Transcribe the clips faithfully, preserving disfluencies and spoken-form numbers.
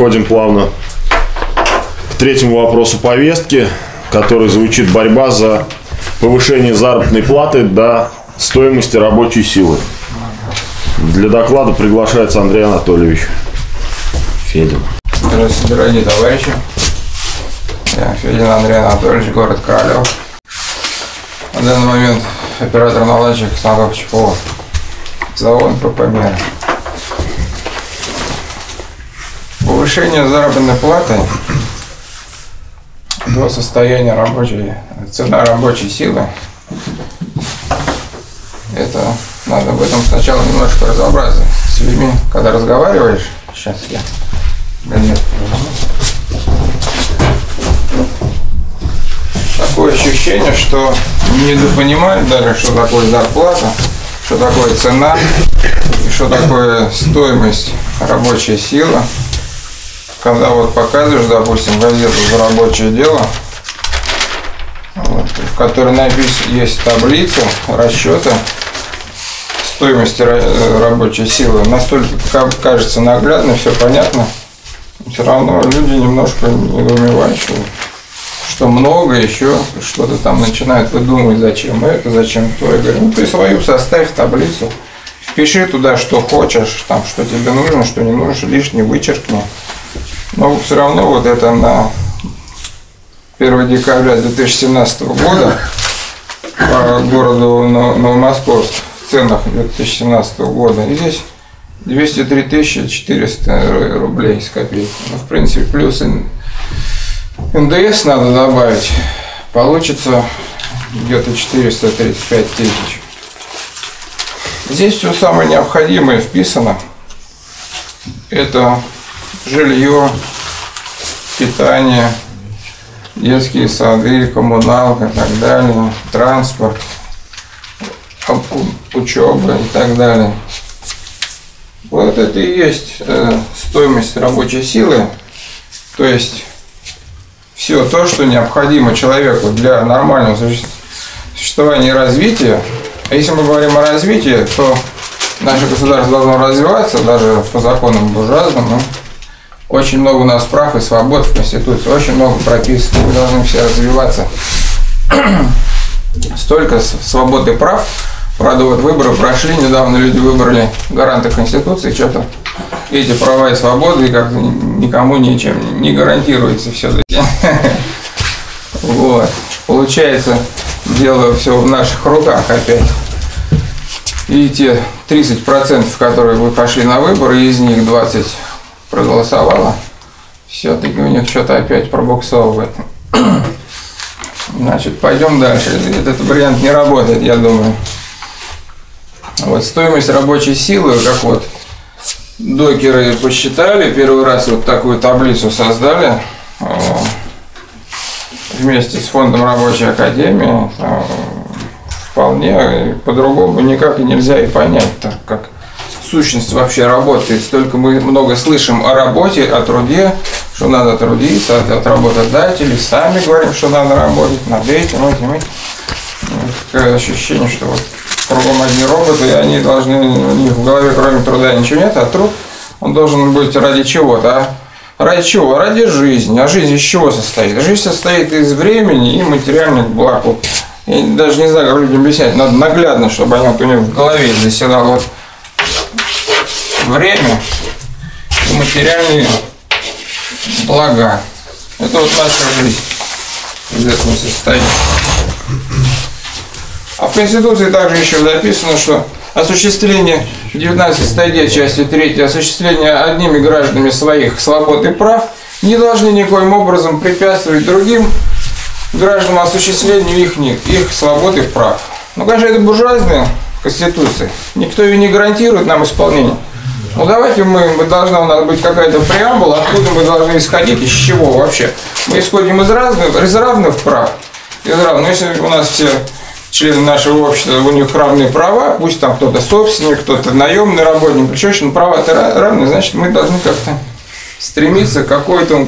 переходим плавно к третьему вопросу повестки, который звучит: борьба за повышение заработной платы до стоимости рабочей силы. Для доклада приглашается Андрей Анатольевич Федин. Здравствуйте, дорогие товарищи. Я Федин Андрей Анатольевич, город Королев. На данный момент оператор-наладчик станков ЧПО. Завод ПП-Мера. Повышение заработной платы до состояния рабочей, цена рабочей силы. Это надо в этом сначала немножко разобраться с людьми, когда разговариваешь. Сейчас я. Такое ощущение, что недопонимают даже, что такое зарплата, что такое цена, и что такое стоимость рабочей силы. Когда вот показываешь, допустим, газету «За рабочее дело», вот, в которой написано, есть таблица расчета стоимости рабочей силы, настолько кажется наглядно, все понятно, все равно люди немножко недоумевают, что, что много еще, что-то там начинают выдумывать, зачем это, зачем то. Я говорю, ну ты свою составь таблицу, впиши туда, что хочешь, там, что тебе нужно, что не нужно, лишнее вычеркни. Но все равно вот это на первое декабря две тысячи семнадцатого года по городу Новомосковск в ценах две тысячи семнадцатого года. И здесь двести три тысячи четыреста рублей с копейками. Ну, в принципе, плюс эн дэ эс надо добавить. Получится где-то четыреста тридцать пять тысяч. Здесь все самое необходимое вписано. Это жилье, питание, детские сады, коммуналка и так далее, транспорт, учеба и так далее. Вот это и есть э, стоимость рабочей силы, то есть все то, что необходимо человеку для нормального существования и развития. А если мы говорим о развитии, то наше государство должно развиваться, даже по законам буржуазному. Очень много у нас прав и свобод в Конституции, очень много прописано, мы должны все развиваться. Столько свобод и прав. Правда, вот выборы прошли, недавно люди выбрали гаранта Конституции, что-то эти права и свободы как никому ничем не гарантируется все-таки. Вот. Получается, дело все в наших руках опять. И те тридцать процентов, которые вы пошли на выборы, из них двадцать проголосовало, все-таки у них что-то опять пробуксовывает. Значит, пойдем дальше. Этот вариант не работает, я думаю. Вот стоимость рабочей силы, как вот докеры посчитали, первый раз вот такую таблицу создали вместе с фондом рабочей академии. Вполне по-другому никак и нельзя и понять, так как сущность вообще работает. Столько мы много слышим о работе, о труде, что надо трудиться, от работодателей, сами говорим, что надо работать над этим, этим, этим. Такое ощущение, что вот кругом одни роботы, и они должны, у них в голове кроме труда ничего нет, а труд, он должен быть ради чего-то. А ради чего? Ради жизни. А жизнь из чего состоит? Жизнь состоит из времени и материальных благ. Я даже не знаю, как людям объяснять, надо наглядно, чтобы они вот у них в голове заседало. Вот время и материальные блага. Это вот наша жизнь из этого состоит. А в Конституции также еще записано, что осуществление девятнадцатой статьи части третьей, осуществление одними гражданами своих свобод и прав не должны никоим образом препятствовать другим гражданам осуществлению их, их свобод и прав. Ну, конечно, это буржуазная Конституция. Никто ее не гарантирует нам исполнение. Ну давайте мы, мы должна у нас быть какая-то преамбула, откуда мы должны исходить, из чего вообще. Мы исходим из разных, из равных прав. Из равных. Если у нас все члены нашего общества, у них равные права, пусть там кто-то собственник, кто-то наемный работник, причем что права-то равные, значит мы должны как-то стремиться к какой-то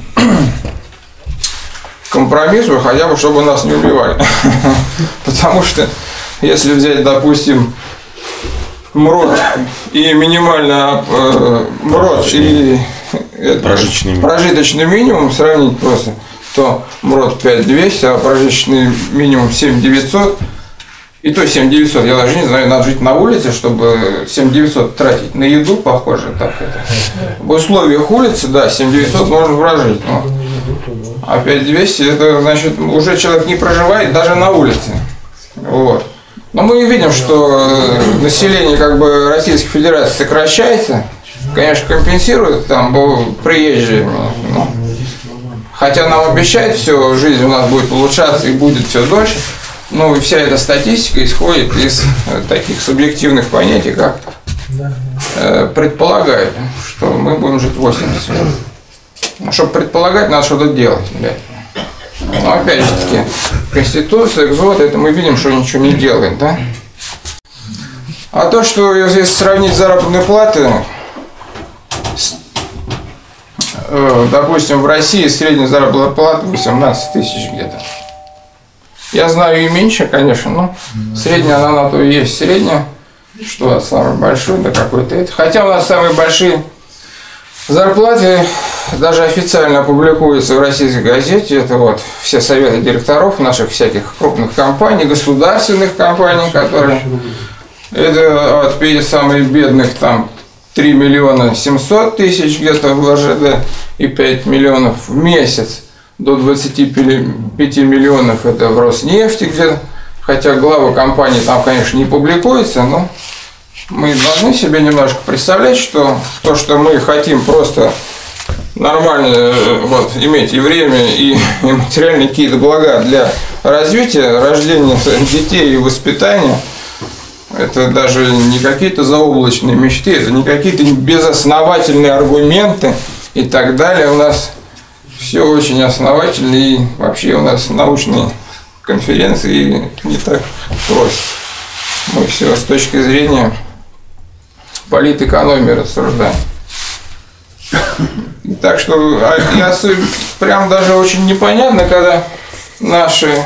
компромиссу, хотя бы чтобы нас не убивали. Потому что если взять, допустим, МРОД и минимально э, МРОД и Прожиточный минимум. Прожиточный минимум сравнить просто, то МРОТ пять тысяч двести, а прожиточный минимум семь тысяч девятьсот. И то семь тысяч девятьсот, я даже не знаю, надо жить на улице, чтобы семь тысяч девятьсот тратить на еду, похоже, так это. В условиях улицы, да, семь тысяч девятьсот можно прожить. Но, а пять тысяч двести, это значит, уже человек не проживает даже на улице. Вот. Но мы видим, что население как бы Российской Федерации сокращается. Конечно, компенсируют там приезжие. Ну, хотя нам обещают, все, жизнь у нас будет улучшаться и будет все дольше. Ну и вся эта статистика исходит из таких субъективных понятий, как э, предполагает, что мы будем жить восемьдесят лет. Ну, чтобы предполагать, надо что-то делать. Блядь. Но опять же таки, Конституция, экзот, это мы видим, что ничего не делает, да? А то, что если сравнить заработные платы, э, допустим, в России средняя заработная плата восемнадцать тысяч где-то. Я знаю и меньше, конечно, но средняя она на то и есть средняя, что самый большой, да какой-то это. Хотя у нас самые большие зарплаты даже официально публикуются в российской газете. Это вот все советы директоров наших всяких крупных компаний, государственных компаний, которые это от вот, самых бедных там три миллиона семьсот тысяч где-то в ЛЖД и пять миллионов в месяц. До двадцати пяти миллионов это в Роснефти, где, хотя главы компании там, конечно, не публикуется, но мы должны себе немножко представлять, что то, что мы хотим просто нормально вот, иметь и время, и, и материальные какие-то блага для развития, рождения детей и воспитания, это даже не какие-то заоблачные мечты, это не какие-то безосновательные аргументы и так далее. У нас все очень основательно, и вообще у нас научные конференции не так просто. Мы все с точки зрения политэкономии рассуждаем. Так что я прям даже очень непонятно, когда наши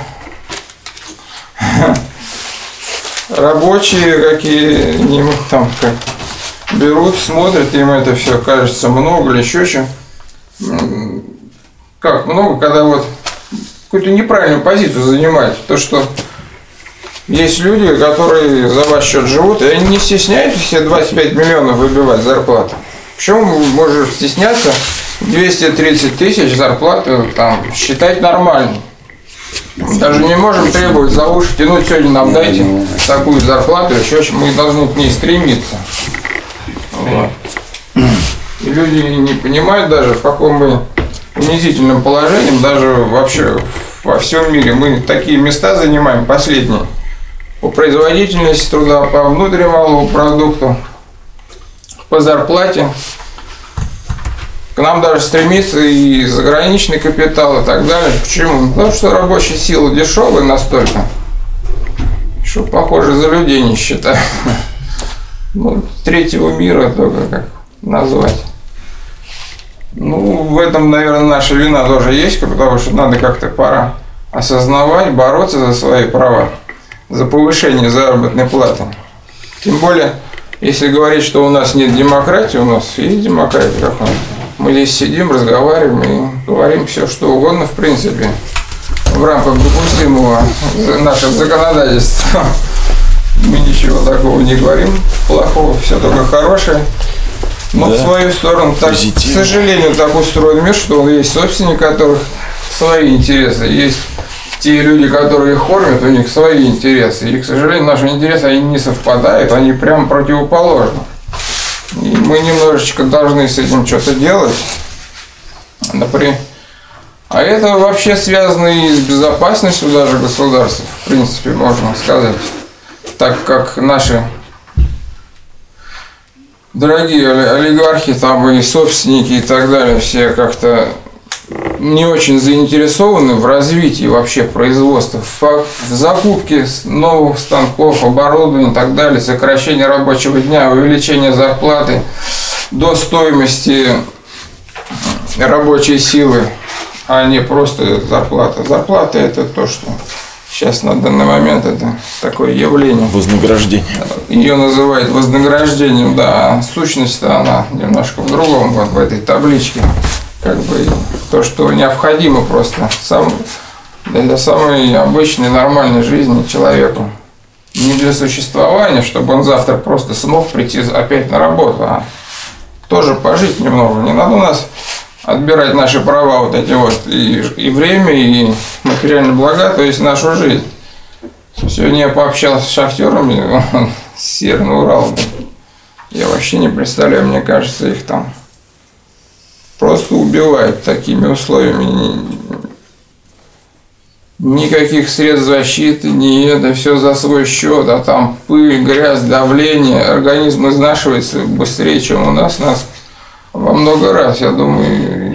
рабочие какие-нибудь там как берут, смотрят, им это все кажется много или еще что. Как много, когда вот какую-то неправильную позицию занимают. То, что есть люди, которые за ваш счет живут, и они не стесняются все двадцать пять миллионов выбивать зарплату. Почему можешь стесняться двести тридцать тысяч зарплаты там считать нормальной? Даже не можем требовать за уши тянуть, сегодня нам дайте такую зарплату, еще мы должны к ней стремиться. Вот. И люди не понимают даже, в каком мы унизительным положением, даже вообще во всем мире. Мы такие места занимаем последние по производительности труда, по внутреннему продукту, по зарплате. К нам даже стремится и заграничный капитал и так далее. Почему? Потому что рабочая сила дешевая настолько, что, похоже, за людей не считают. Ну, третьего мира только как назвать. Ну, в этом, наверное, наша вина тоже есть, потому что надо как-то пора осознавать, бороться за свои права, за повышение заработной платы. Тем более, если говорить, что у нас нет демократии, у нас есть демократия какая-то. Мы здесь сидим, разговариваем и говорим все, что угодно, в принципе, в рамках допустимого нашего законодательства. Мы ничего такого не говорим, плохого, все только хорошее. Но да, в свою сторону, так, к сожалению, так устроен мир, что есть собственники, у которых свои интересы, есть те люди, которые их кормят, у них свои интересы. И, к сожалению, наши интересы, они не совпадают, они прям противоположны. И мы немножечко должны с этим что-то делать. Например, а это вообще связано и с безопасностью даже государства, в принципе, можно сказать. Так как наши дорогие олигархи, там и собственники и так далее, все как-то не очень заинтересованы в развитии вообще производства, в закупке новых станков, оборудования и так далее, сокращение рабочего дня, увеличение зарплаты до стоимости рабочей силы, а не просто зарплата. Зарплата – это то, что сейчас на данный момент это такое явление. Вознаграждение. Ее называют вознаграждением, да, а сущность-то она немножко в другом, вот в этой табличке. Как бы то, что необходимо просто сам, для самой обычной нормальной жизни человеку. Не для существования, чтобы он завтра просто смог прийти опять на работу, а тоже пожить немного. Не надо у нас отбирать наши права, вот эти вот, и, и время, и материальные блага, то есть нашу жизнь. Сегодня я пообщался с шахтерами, он с Северного Урала. Я вообще не представляю, мне кажется, их там просто убивают такими условиями. Никаких средств защиты, не это, все за свой счет, а там пыль, грязь, давление, организм изнашивается быстрее, чем у нас, нас во много раз, я думаю,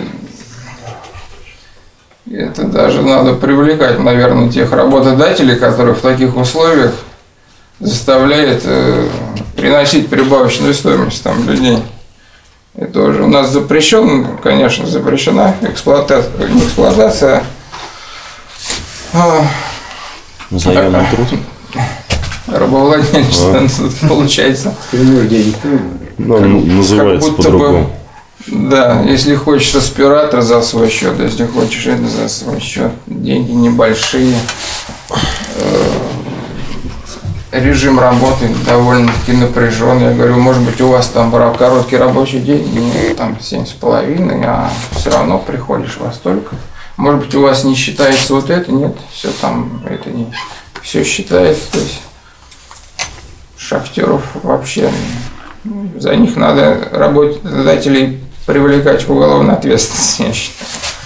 это даже надо привлекать, наверное, тех работодателей, которые в таких условиях заставляют э, приносить прибавочную стоимость там людей. Это уже у нас запрещен, конечно, запрещена эксплуатация, не эксплуатация, Заемный труд. Рабовладение, а. Получается. Ну, называется по-другому. Да, если хочешь аспиратор за свой счет, если хочешь это за свой счет, деньги небольшие, режим работы довольно-таки напряженный. Я говорю, может быть, у вас там короткий рабочий день, ну, там семь с половиной, а все равно приходишь во столько. Может быть, у вас не считается вот это, нет, все там, это не, все считается, то есть шахтеров вообще, за них надо работодателей привлекать к уголовной ответственности, я считаю.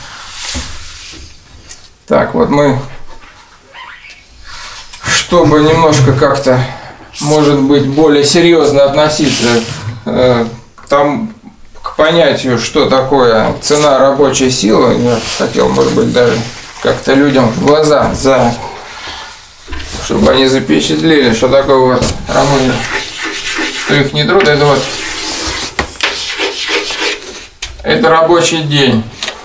Так, вот мы, чтобы немножко как-то, может быть, более серьезно относиться э, там, к понятию, что такое цена рабочей силы, я хотел, может быть, даже как-то людям в глаза, за, чтобы они запечатлели, что такое вот рабочий, что их не труд, это вот, это рабочий день.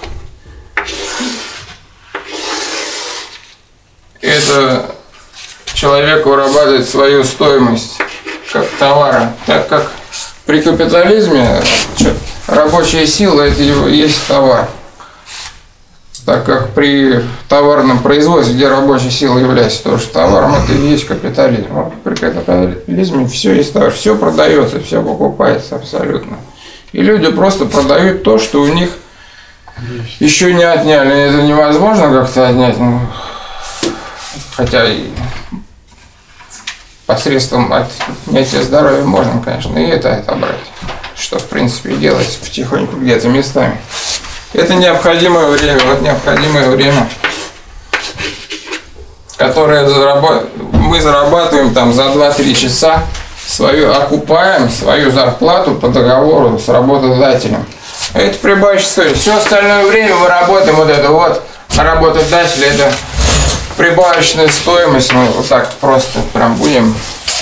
Это человек вырабатывает свою стоимость как товара, так как при капитализме рабочая сила – это есть товар. Так как при товарном производстве, где рабочая сила является тоже товаром, это и есть капитализм. Вот при капитализме все есть товар, все продается, все покупается абсолютно. И люди просто продают то, что у них еще не отняли. Это невозможно как-то отнять, ну, хотя и посредством отнятия здоровья можно, конечно, и это отобрать, что в принципе делается потихоньку где-то местами. Это необходимое время, вот необходимое время, которое заработ... мы зарабатываем там за два-три часа, свою, окупаем свою зарплату по договору с работодателем. Это прибавочная стоимость. Все остальное время мы работаем вот это вот, а работодатель это прибавочная стоимость, ну вот так просто прям будем.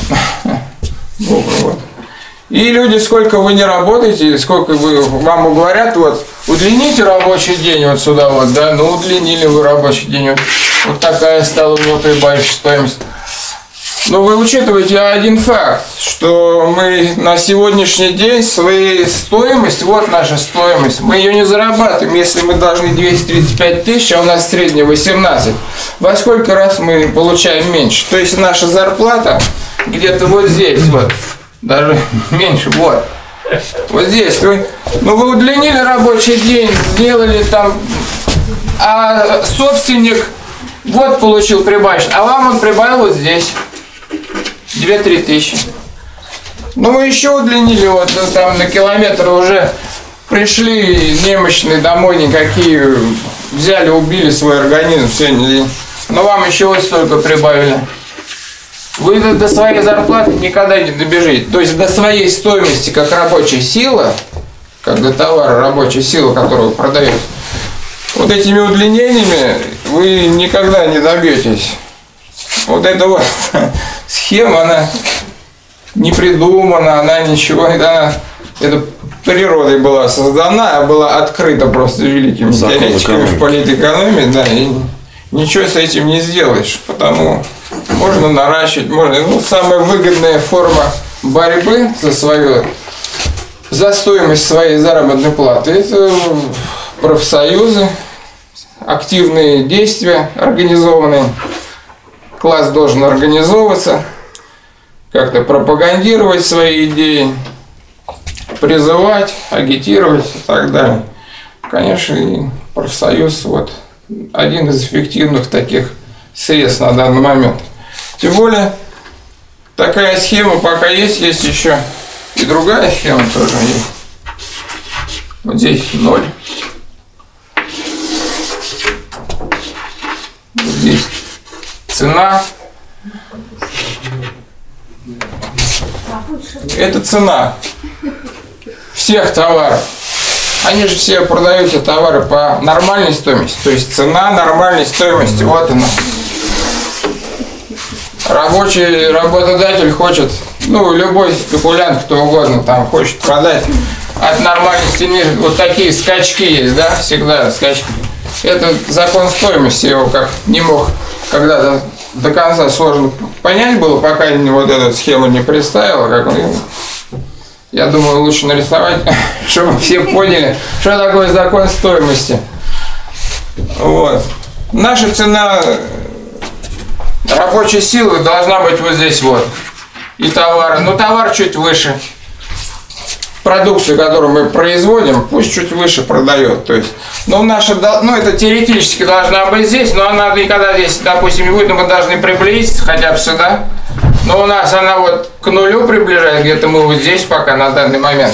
Вот. И люди, сколько вы не работаете, сколько вы, вам говорят, вот, удлините рабочий день вот сюда вот, да, ну удлинили вы рабочий день, вот, вот такая стала у него прибавочная стоимость. Но вы учитываете один факт, что мы на сегодняшний день своей стоимость, вот наша стоимость, мы ее не зарабатываем, если мы должны двести тридцать пять тысяч, а у нас средняя восемнадцать. Во сколько раз мы получаем меньше? То есть наша зарплата где-то вот здесь, вот, даже меньше, вот. Вот здесь. Вы, ну вы удлинили рабочий день, сделали там, а собственник вот получил прибавочный, а вам он прибавил вот здесь. две-три тысячи. Ну мы еще удлинили, вот там на километр уже пришли немощные домой, никакие, взяли, убили свой организм сегодня. Но вам еще вот столько прибавили. Вы до своей зарплаты никогда не добежите. То есть до своей стоимости как рабочая сила, как до товара рабочая сила, которую вы продаете, вот этими удлинениями вы никогда не добьетесь. Вот эта вот схема, она не придумана, она ничего, она, это природой была создана, а была открыта просто великими теоретиками в политэкономии, да, и ничего с этим не сделаешь, потому можно наращивать, можно. Ну, самая выгодная форма борьбы за свою, за стоимость своей заработной платы — это профсоюзы, активные действия организованные. Класс должен организовываться, как-то пропагандировать свои идеи, призывать, агитировать и так далее. Конечно, и профсоюз вот один из эффективных таких средств на данный момент. Тем более, такая схема пока есть, есть еще и другая схема тоже есть. Вот здесь ноль. Вот здесь цена. Это цена всех товаров. Они же все продают эти товары по нормальной стоимости. То есть цена нормальной стоимости. Вот она. Рабочий работодатель хочет, ну, любой спекулянт, кто угодно, там хочет продать от нормальности ниже. Вот такие скачки есть, да, всегда скачки. Это закон стоимости, его как не мог когда-то до конца сложно понять было, пока вот эту схему не представила, как он. Я думаю, лучше нарисовать, чтобы все поняли, что такое закон стоимости. Вот. Наша цена рабочей силы должна быть вот здесь вот. И товары. Но товар чуть выше. Продукцию, которую мы производим, пусть чуть выше продает. То есть, ну, наша, ну, это теоретически должна быть здесь, но она никогда здесь, допустим, не будет, но мы должны приблизиться хотя бы сюда. Но у нас она вот к нулю приближает, где-то мы вот здесь пока на данный момент.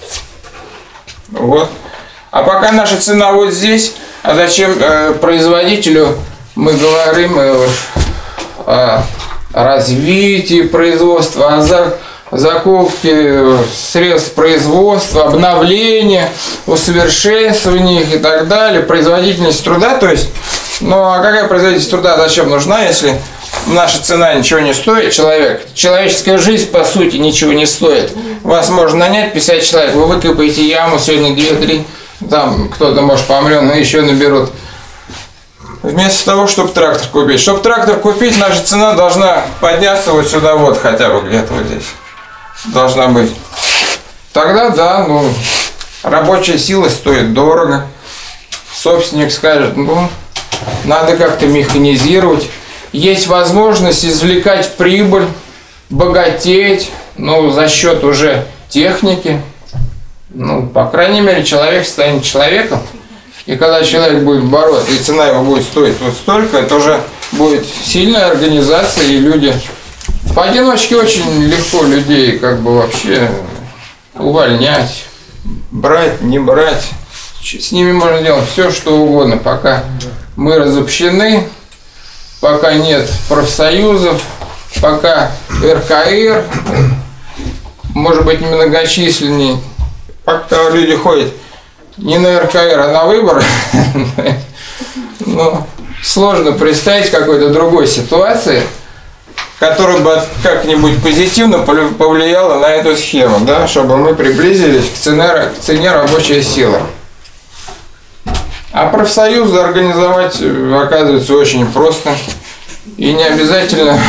Вот. А пока наша цена вот здесь, а зачем э, производителю мы говорим э, о развитии производства, о за, закупке средств производства, обновлении, усовершенствовании их и так далее, производительность труда, то есть, ну а какая производительность труда зачем нужна, если наша цена ничего не стоит, человек, человеческая жизнь по сути ничего не стоит. Вас можно нанять пятьдесят человек, вы выкопаете яму, сегодня две-три, там кто-то может помрет, но еще наберут. Вместо того, чтобы трактор купить. Чтобы трактор купить, наша цена должна подняться вот сюда вот, хотя бы где-то вот здесь. Должна быть. Тогда, да, ну, рабочая сила стоит дорого. Собственник скажет, ну, надо как-то механизировать. Есть возможность извлекать прибыль, богатеть, ну, за счет уже техники. Ну, по крайней мере, человек станет человеком. И когда человек будет бороться, и цена его будет стоить вот столько, это уже будет сильная организация, и люди... Поодиночке очень легко людей как бы вообще увольнять, брать, не брать. С ними можно делать все, что угодно, пока мы разобщены, пока нет профсоюзов, пока эр ка эр, может быть, немногочисленнее, пока люди ходят не на эр ка эр, а на выборы, но сложно представить какой-то другой ситуации, которая бы как-нибудь позитивно повлияла на эту схему, да, чтобы мы приблизились к цене, к цене рабочей силы. А профсоюзы организовать оказывается очень просто. И не обязательно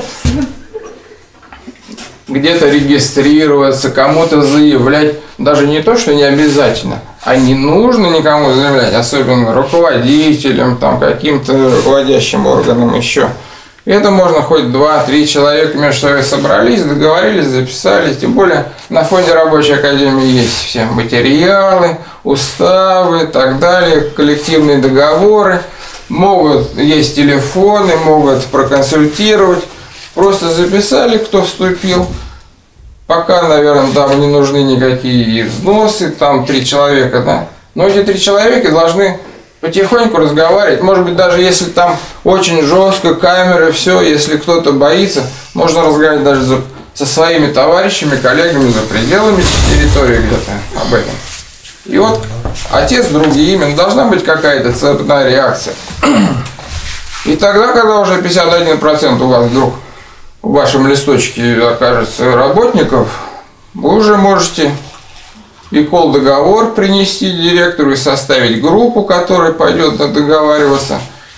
где-то регистрироваться, кому-то заявлять. Даже не то, что не обязательно, а не нужно никому заявлять, особенно руководителям, там, каким-то руководящим органам еще. Это можно хоть два-три человека между собой собрались, договорились, записались. Тем более на фонде рабочей академии есть все материалы, уставы и так далее, коллективные договоры. Могут, есть телефоны, могут проконсультировать. Просто записали, кто вступил. Пока, наверное, там не нужны никакие взносы, там три человека, да. Но эти три человека должны потихоньку разговаривать. Может быть, даже если там очень жестко, камеры, все, если кто-то боится, можно разговаривать даже за, со своими товарищами, коллегами за пределами территории где-то об этом. И вот отец, другие, именно должна быть какая-то цепная реакция. И тогда, когда уже пятьдесят один процент у вас вдруг в вашем листочке окажется работников, вы уже можете и колл-договор принести директору и составить группу, которая пойдет договариваться.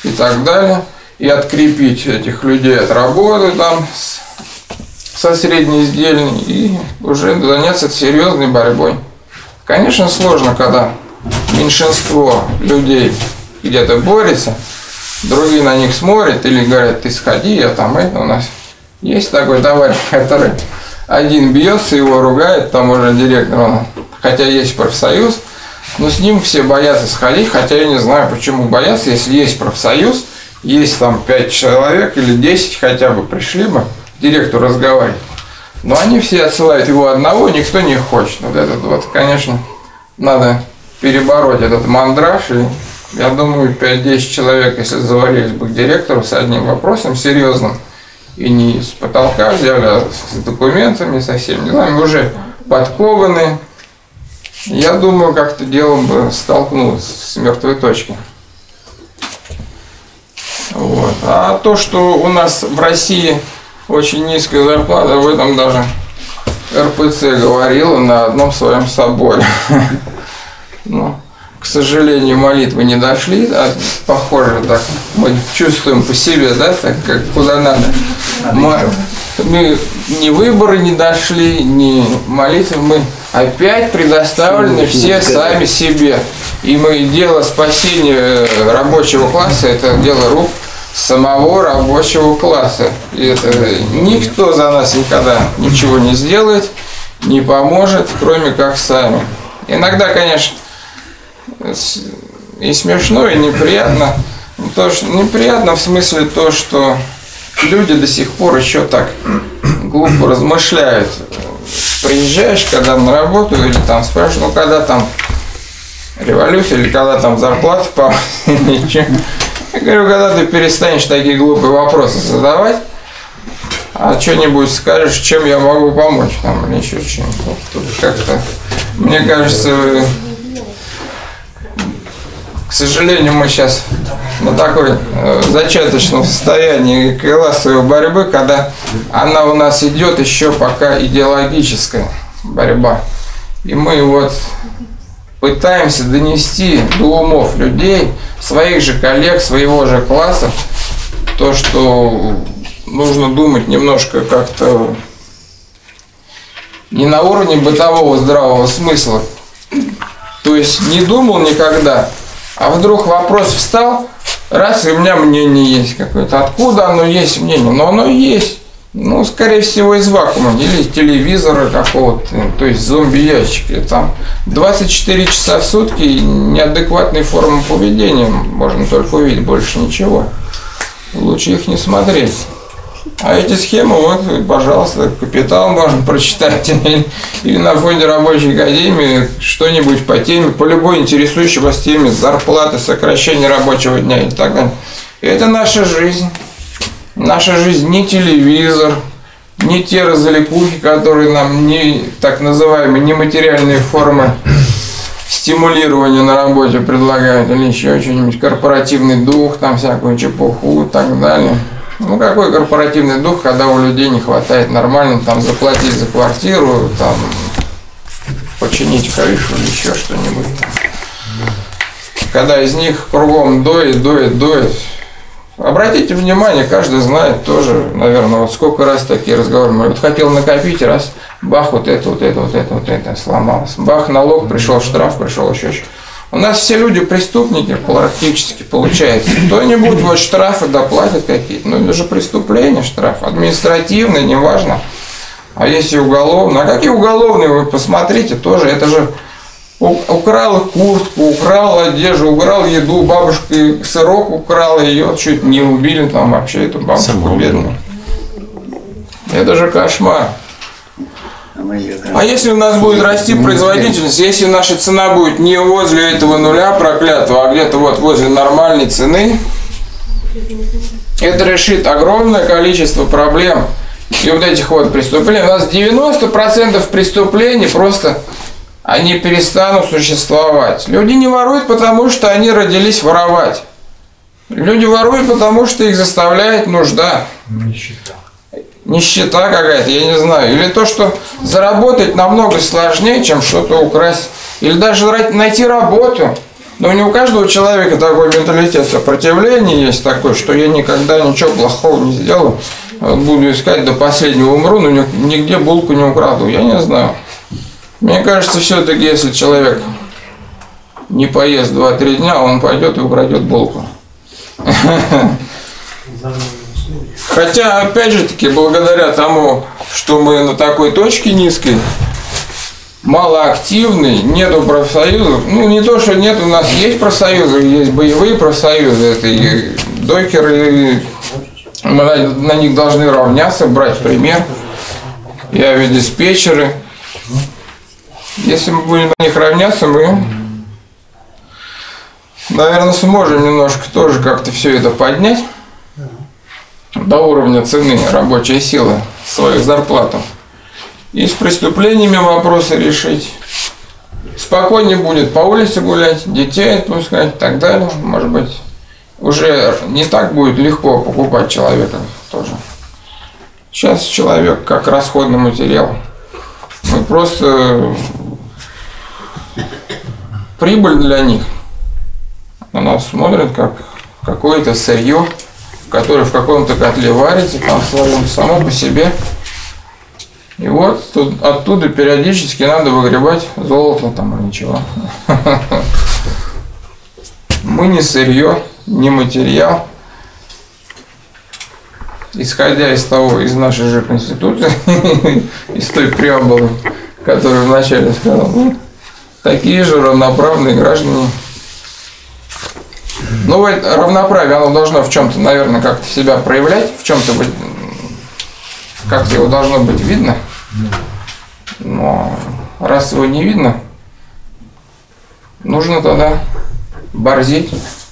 и так далее. И открепить этих людей от работы там со среднеиздельной и уже заняться серьезной борьбой. Конечно, сложно, когда меньшинство людей где-то борется, другие на них смотрят или говорят: ты сходи, я там это. У нас есть такой товарищ, который один бьется, его ругает, там уже директор, он, хотя есть профсоюз, но с ним все боятся сходить, хотя я не знаю, почему боятся, если есть профсоюз, есть там пять человек или десять хотя бы пришли бы к директору разговаривать. Но они все отсылают его одного, никто не хочет. Вот этот вот, конечно, надо перебороть этот мандраж. И я думаю, пять-десять человек, если завалились бы к директору с одним вопросом серьезным, и не с потолка взяли, а с документами, со всеми делами, уже подкованы, я думаю, как-то делом бы столкнулось с мертвой точки. Вот. А то, что у нас в России очень низкая зарплата, об этом даже эр пэ цэ говорила на одном своем соборе. Но, к сожалению, молитвы не дошли, а похоже, так мы чувствуем по себе, да, так как куда надо. Мы, мы ни выборы не дошли, ни молитвы, мы опять предоставлены все сами себе. И мы дело спасения рабочего класса, это дело рук самого рабочего класса. И это никто за нас никогда ничего не сделает, не поможет, кроме как сами. Иногда, конечно, и смешно, и неприятно. То, что, неприятно в смысле то, что люди до сих пор еще так глупо размышляют. Приезжаешь, когда на работу, или там спрашиваешь, ну когда там революция, или когда там зарплата по ничего. Я говорю, когда ты перестанешь такие глупые вопросы задавать, а что-нибудь скажешь, чем я могу помочь, там, или еще чем-то. Как-то, мне кажется, к сожалению, мы сейчас на такой э, зачаточном состоянии классовой борьбы, когда она у нас идет еще пока идеологическая борьба. И мы вот пытаемся донести до умов людей, своих же коллег, своего же класса, то, что нужно думать немножко как-то не на уровне бытового здравого смысла. То есть не думал никогда, а вдруг вопрос встал, раз, и у меня мнение есть какое-то. Откуда оно есть мнение? Но оно есть. Ну, скорее всего, из вакуума или из телевизора какого-то, то есть зомби-ящики. Там двадцать четыре часа в сутки неадекватные формы поведения можно только увидеть, больше ничего. Лучше их не смотреть. А эти схемы, вот, пожалуйста, «Капитал» можно прочитать, или, или на фонде рабочей академии что-нибудь по теме, по любой интересующей вас теме, зарплаты, сокращение рабочего дня и так далее. И это наша жизнь. Наша жизнь не телевизор, не те развлекухи, которые нам не так называемые нематериальные формы стимулирования на работе предлагают, или еще что-нибудь, корпоративный дух, там всякую чепуху и так далее. Ну какой корпоративный дух, когда у людей не хватает нормально там заплатить за квартиру, там починить крышу или еще что-нибудь. Когда из них кругом доит, доит, доит. Обратите внимание, каждый знает тоже, наверное, вот сколько раз такие разговоры. Вот хотел накопить, раз, бах, вот это, вот это, вот это, вот это сломалось. Бах, налог, пришел штраф, пришел еще что. У нас все люди преступники практически получается. Кто-нибудь вот штрафы доплатит какие-то. Ну это же преступление, штраф. Административный, неважно. А если уголовный. А какие уголовные, вы посмотрите, тоже. Это же украл куртку, украл одежду, украл еду, бабушка сырок украла, ее чуть не убили там вообще, эту бабушку бедную. Это же кошмар. А если у нас будет расти производительность, если наша цена будет не возле этого нуля проклятого, а где-то вот возле нормальной цены, это решит огромное количество проблем и вот этих вот преступлений. У нас девяносто процентов преступлений просто они перестанут существовать. Люди не воруют, потому что они родились воровать. Люди воруют, потому что их заставляет нужда. Нищета. Нищета какая-то, я не знаю. Или то, что заработать намного сложнее, чем что-то украсть. Или даже найти работу. Но не у каждого человека такой менталитет сопротивления есть такой, что я никогда ничего плохого не сделаю. Буду искать до последнего умру, но нигде булку не украду. Я не знаю. Мне кажется, все-таки, если человек не поест два-три дня, он пойдет и украдет булку. Хотя, опять же таки, благодаря тому, что мы на такой точке низкой, малоактивный, нету профсоюзов. Ну, не то, что нет, у нас есть профсоюзы, есть боевые профсоюзы, это и докеры, мы на, на них должны равняться, брать пример. И авиадиспетчеры. Если мы будем на них равняться, мы, наверное, сможем немножко тоже как-то все это поднять до уровня цены рабочей силы, свою зарплату. И с преступлениями вопросы решить. Спокойнее будет по улице гулять, детей отпускать и так далее. Может быть, уже не так будет легко покупать человека тоже. Сейчас человек как расходный материал. Мы просто прибыль для них. На нас смотрят как какое-то сырье, которое в каком-то котле варится, там своем само по себе. И вот тут, оттуда периодически надо выгребать золото там или ничего. Мы не сырье, не материал. Исходя из того, из нашей же конституции, из той преамбулы, которую вначале сказал, ну, такие же равноправные граждане. Ну, это равноправие, оно должно в чем-то, наверное, как-то себя проявлять, в чем-то быть, как-то его должно быть видно. Но раз его не видно, нужно тогда борзеть.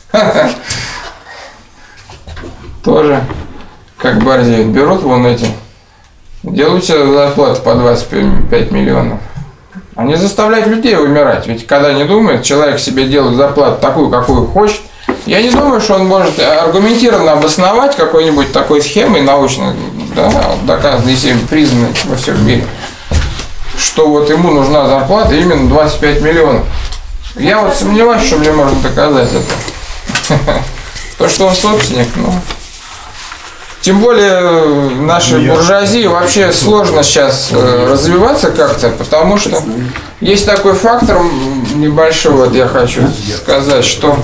Тоже как борзеют. Берут вон эти, делают себе зарплату по двадцать пять миллионов. Они заставляют людей умирать. Ведь когда не думает, человек себе делает зарплату такую, какую хочет. Я не думаю, что он может аргументированно обосновать какой-нибудь такой схемой научной, да, доказанной и всеми признанной во всем мире, что вот ему нужна зарплата именно двадцать пять миллионов. Я вот сомневаюсь, что мне можно доказать это. То, что он собственник, ну... Тем более нашей буржуазии вообще сложно сейчас развиваться как-то, потому что есть такой фактор небольшой, вот я хочу сказать, что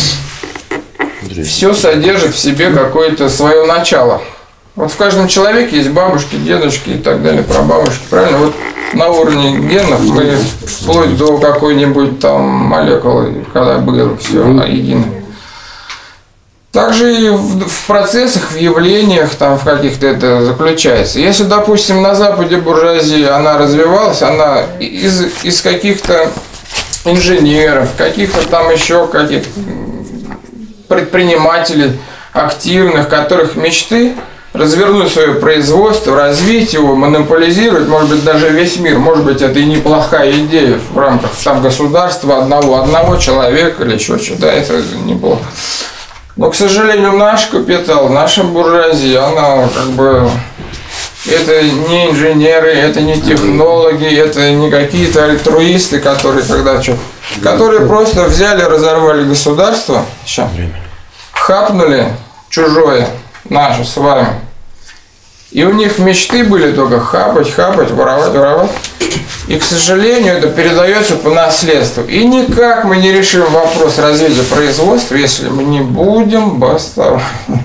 все содержит в себе какое-то свое начало. Вот в каждом человеке есть бабушки, дедушки и так далее, прабабушки, правильно? Вот на уровне генов мы вплоть до какой-нибудь там молекулы, когда было все едино. Также и в, в процессах, в явлениях, там, в каких-то это заключается. Если, допустим, на Западе буржуазия, она развивалась, она из, из каких-то инженеров, каких-то там еще каких-то предпринимателей активных, которых мечты развернуть свое производство, развить его, монополизировать, может быть, даже весь мир. Может быть, это и неплохая идея в рамках там, государства одного, одного человека или еще что-то. Да, это неплохо. Но, к сожалению, наш капитал, наша буржуазия, она как бы, это не инженеры, это не технологи, это не какие-то альтруисты, которые когда что, которые просто взяли, разорвали государство, сейчас, хапнули чужое, наше с вами. И у них мечты были только хапать, хапать, воровать, воровать. И, к сожалению, это передается по наследству. И никак мы не решим вопрос развития производства, если мы не будем бастовать.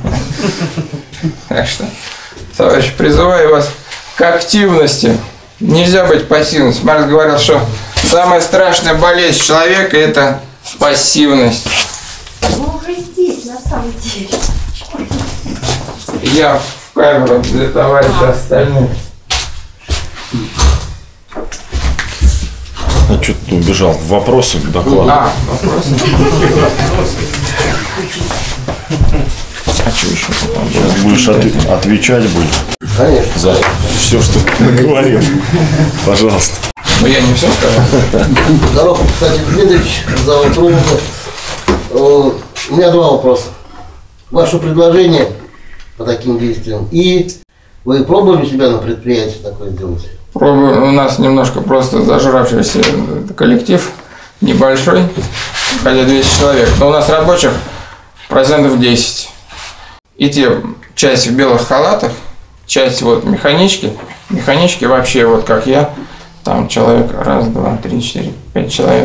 Так что, товарищи, призываю вас к активности. Нельзя быть пассивным. Маркс говорил, что самая страшная болезнь человека – это пассивность. Мы уже здесь, на самом деле. Я в камеру для товарища остальных. А что ты убежал? Вопросы к докладу. А, вопросы. А что еще? Сейчас будешь от- отвечать будешь. Конечно. За все, что ты говорил. Пожалуйста. Ну я не все сказал. Здорово, кстати, Дмитриевич, зовут Румка. У меня два вопроса. Ваше предложение по таким действиям. И вы пробовали себя на предприятии такое сделать? Пробую. У нас немножко просто зажравшийся коллектив небольшой, хотя двести человек, но у нас рабочих процентов десять. И те часть в белых халатах, часть вот механички, механички вообще вот как я, там человек, раз, два, три, четыре, пять человек.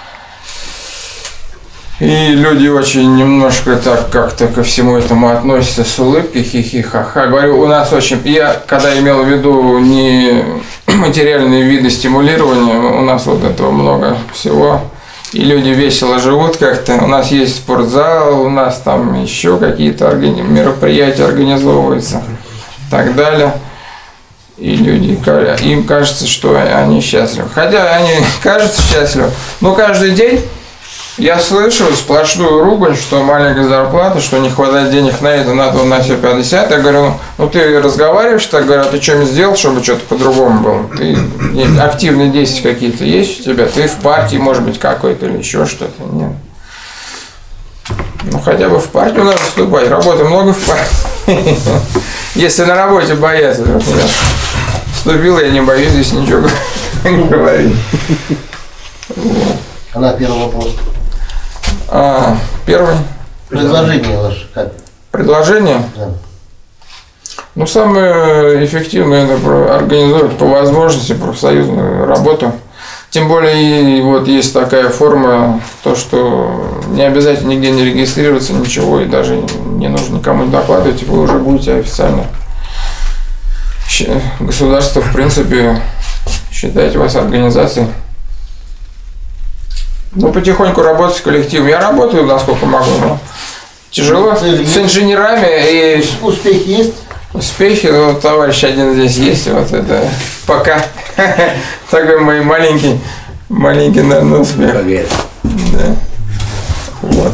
И люди очень немножко так как-то ко всему этому относятся с улыбкой, хихи-ха-ха. Говорю, у нас очень... Я, когда имел в виду не материальные виды стимулирования, у нас вот этого много всего. И люди весело живут как-то. У нас есть спортзал, у нас там еще какие-то органи... мероприятия организовываются и так далее. И люди, им кажется, что они счастливы. Хотя они кажутся счастливы, но каждый день... Я слышу сплошную ругань, что маленькая зарплата, что не хватает денег на это, на то, на все пятьдесят. Я говорю, ну ты разговариваешь, так говорят, ты что-нибудь сделал, чтобы что-то по-другому было? Ты, активные действия какие-то есть у тебя? Ты в партии, может быть, какой-то или еще что-то? Нет. Ну хотя бы в партию надо вступать. Работы много в партии. Если на работе боятся, например. Вступил, я не боюсь здесь ничего говорить. Она первый вопрос. А, первый. Предложение ваше как? Предложение? Да. Ну, самое эффективное это организовать по возможности профсоюзную работу. Тем более, и вот есть такая форма, то, что не обязательно нигде не регистрироваться, ничего, и даже не нужно никому докладывать, вы уже будете официально. Государство, в принципе, считает вас организацией. Ну, потихоньку работать с коллективом. Я работаю, насколько могу, но тяжело. С инженерами и... Успехи есть? Успехи, ну, товарищ один здесь есть, вот это пока. Такой мой маленький, маленький, наверное, успех. Да. Вот.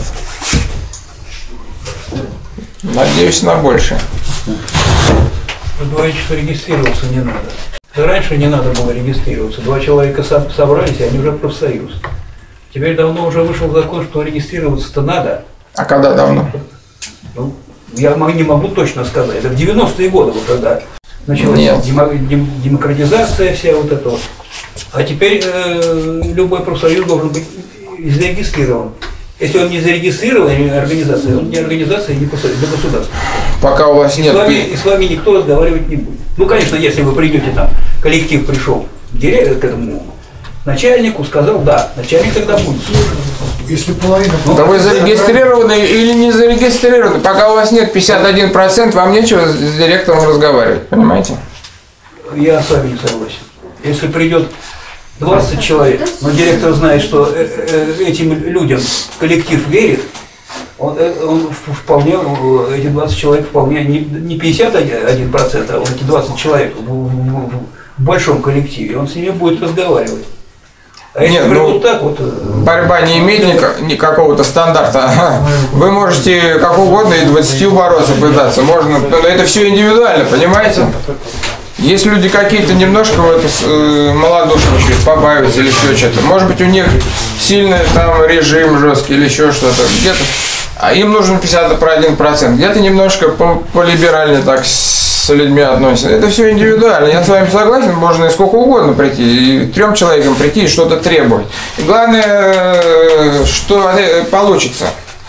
Надеюсь на больше. Вы говорите, что регистрироваться не надо. Раньше не надо было регистрироваться. Два человека собрались, и они уже профсоюз. Теперь давно уже вышел закон, что регистрироваться-то надо. А когда давно? Ну, я не могу точно сказать. Это в девяностые годы, вот когда началась демократизация вся вот эта вот. А теперь э, любой профсоюз должен быть зарегистрирован. Если он не зарегистрирован, организация, он не организация, не профсоюз, это государство. Пока у вас и нет... С вами, и с вами никто разговаривать не будет. Ну, конечно, если вы придете там, коллектив пришел к этому начальнику, сказал, да, начальник тогда будет. Если половина... Ну, да вы зарегистрированы или не зарегистрированы. Пока у вас нет пятьдесят один процент, вам нечего с директором разговаривать, понимаете? Я с вами не согласен. Если придет двадцать человек, но директор знает, что этим людям коллектив верит, он, он вполне, эти двадцать человек вполне, не пятьдесят один процент, а вот эти двадцать человек в, в, в большом коллективе, он с ними будет разговаривать. А Нет, ну, вот так вот, борьба не имеет ни, ни какого-то стандарта. Вы можете как угодно и двадцатью бороться пытаться. Можно, но это все индивидуально, понимаете? Есть люди какие-то немножко вот, э, малодушничают, побаиваются или еще что-то. Может быть, у них сильный там режим жесткий или еще что-то. Где-то, а им нужен пятьдесят один процент. Где-то немножко полиберальнее так с людьми относятся. Это все индивидуально. Я с вами согласен, можно и сколько угодно прийти, и трем человекам прийти и что-то требовать. И главное, что получится.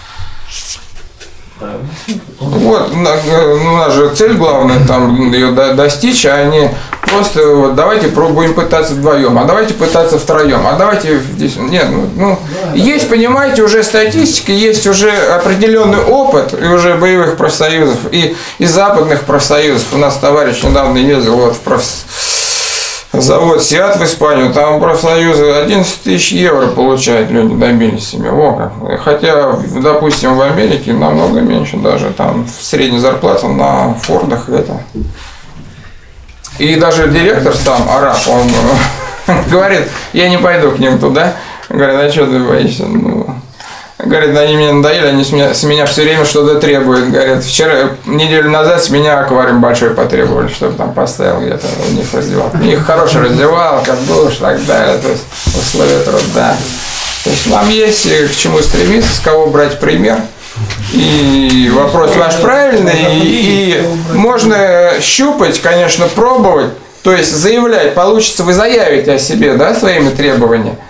Вот, у нас же цель главная, там, ее достичь, а не просто вот, давайте будем пытаться вдвоем, а давайте пытаться втроем, а давайте здесь. Нет, ну, ну есть, понимаете, уже статистика, есть уже определенный опыт и уже боевых профсоюзов, и, и западных профсоюзов. У нас товарищ недавно ездил вот, в профсоюз. Завод Сиат в Испанию, там профсоюзы одиннадцать тысяч евро получают, люди добились себе. Во как. Хотя, допустим, в Америке намного меньше даже, там средняя зарплата на Фордах это. И даже директор сам, араб, он говорит, я не пойду к ним туда. Говорит, а что ты боишься? Ну, говорит, они мне надоели, они с меня, с меня все время что-то требуют. Говорят, вчера, неделю назад с меня аквариум большой потребовали, чтобы там поставил где-то у них раздевалку. У них хорошая раздевалка, душ и так далее, то есть условия труда. То есть вам есть к чему стремиться, с кого брать пример. И вопрос ваш правильный, и, и можно щупать, конечно, пробовать, то есть заявлять, получится, вы заявите о себе, да, своими требованиями.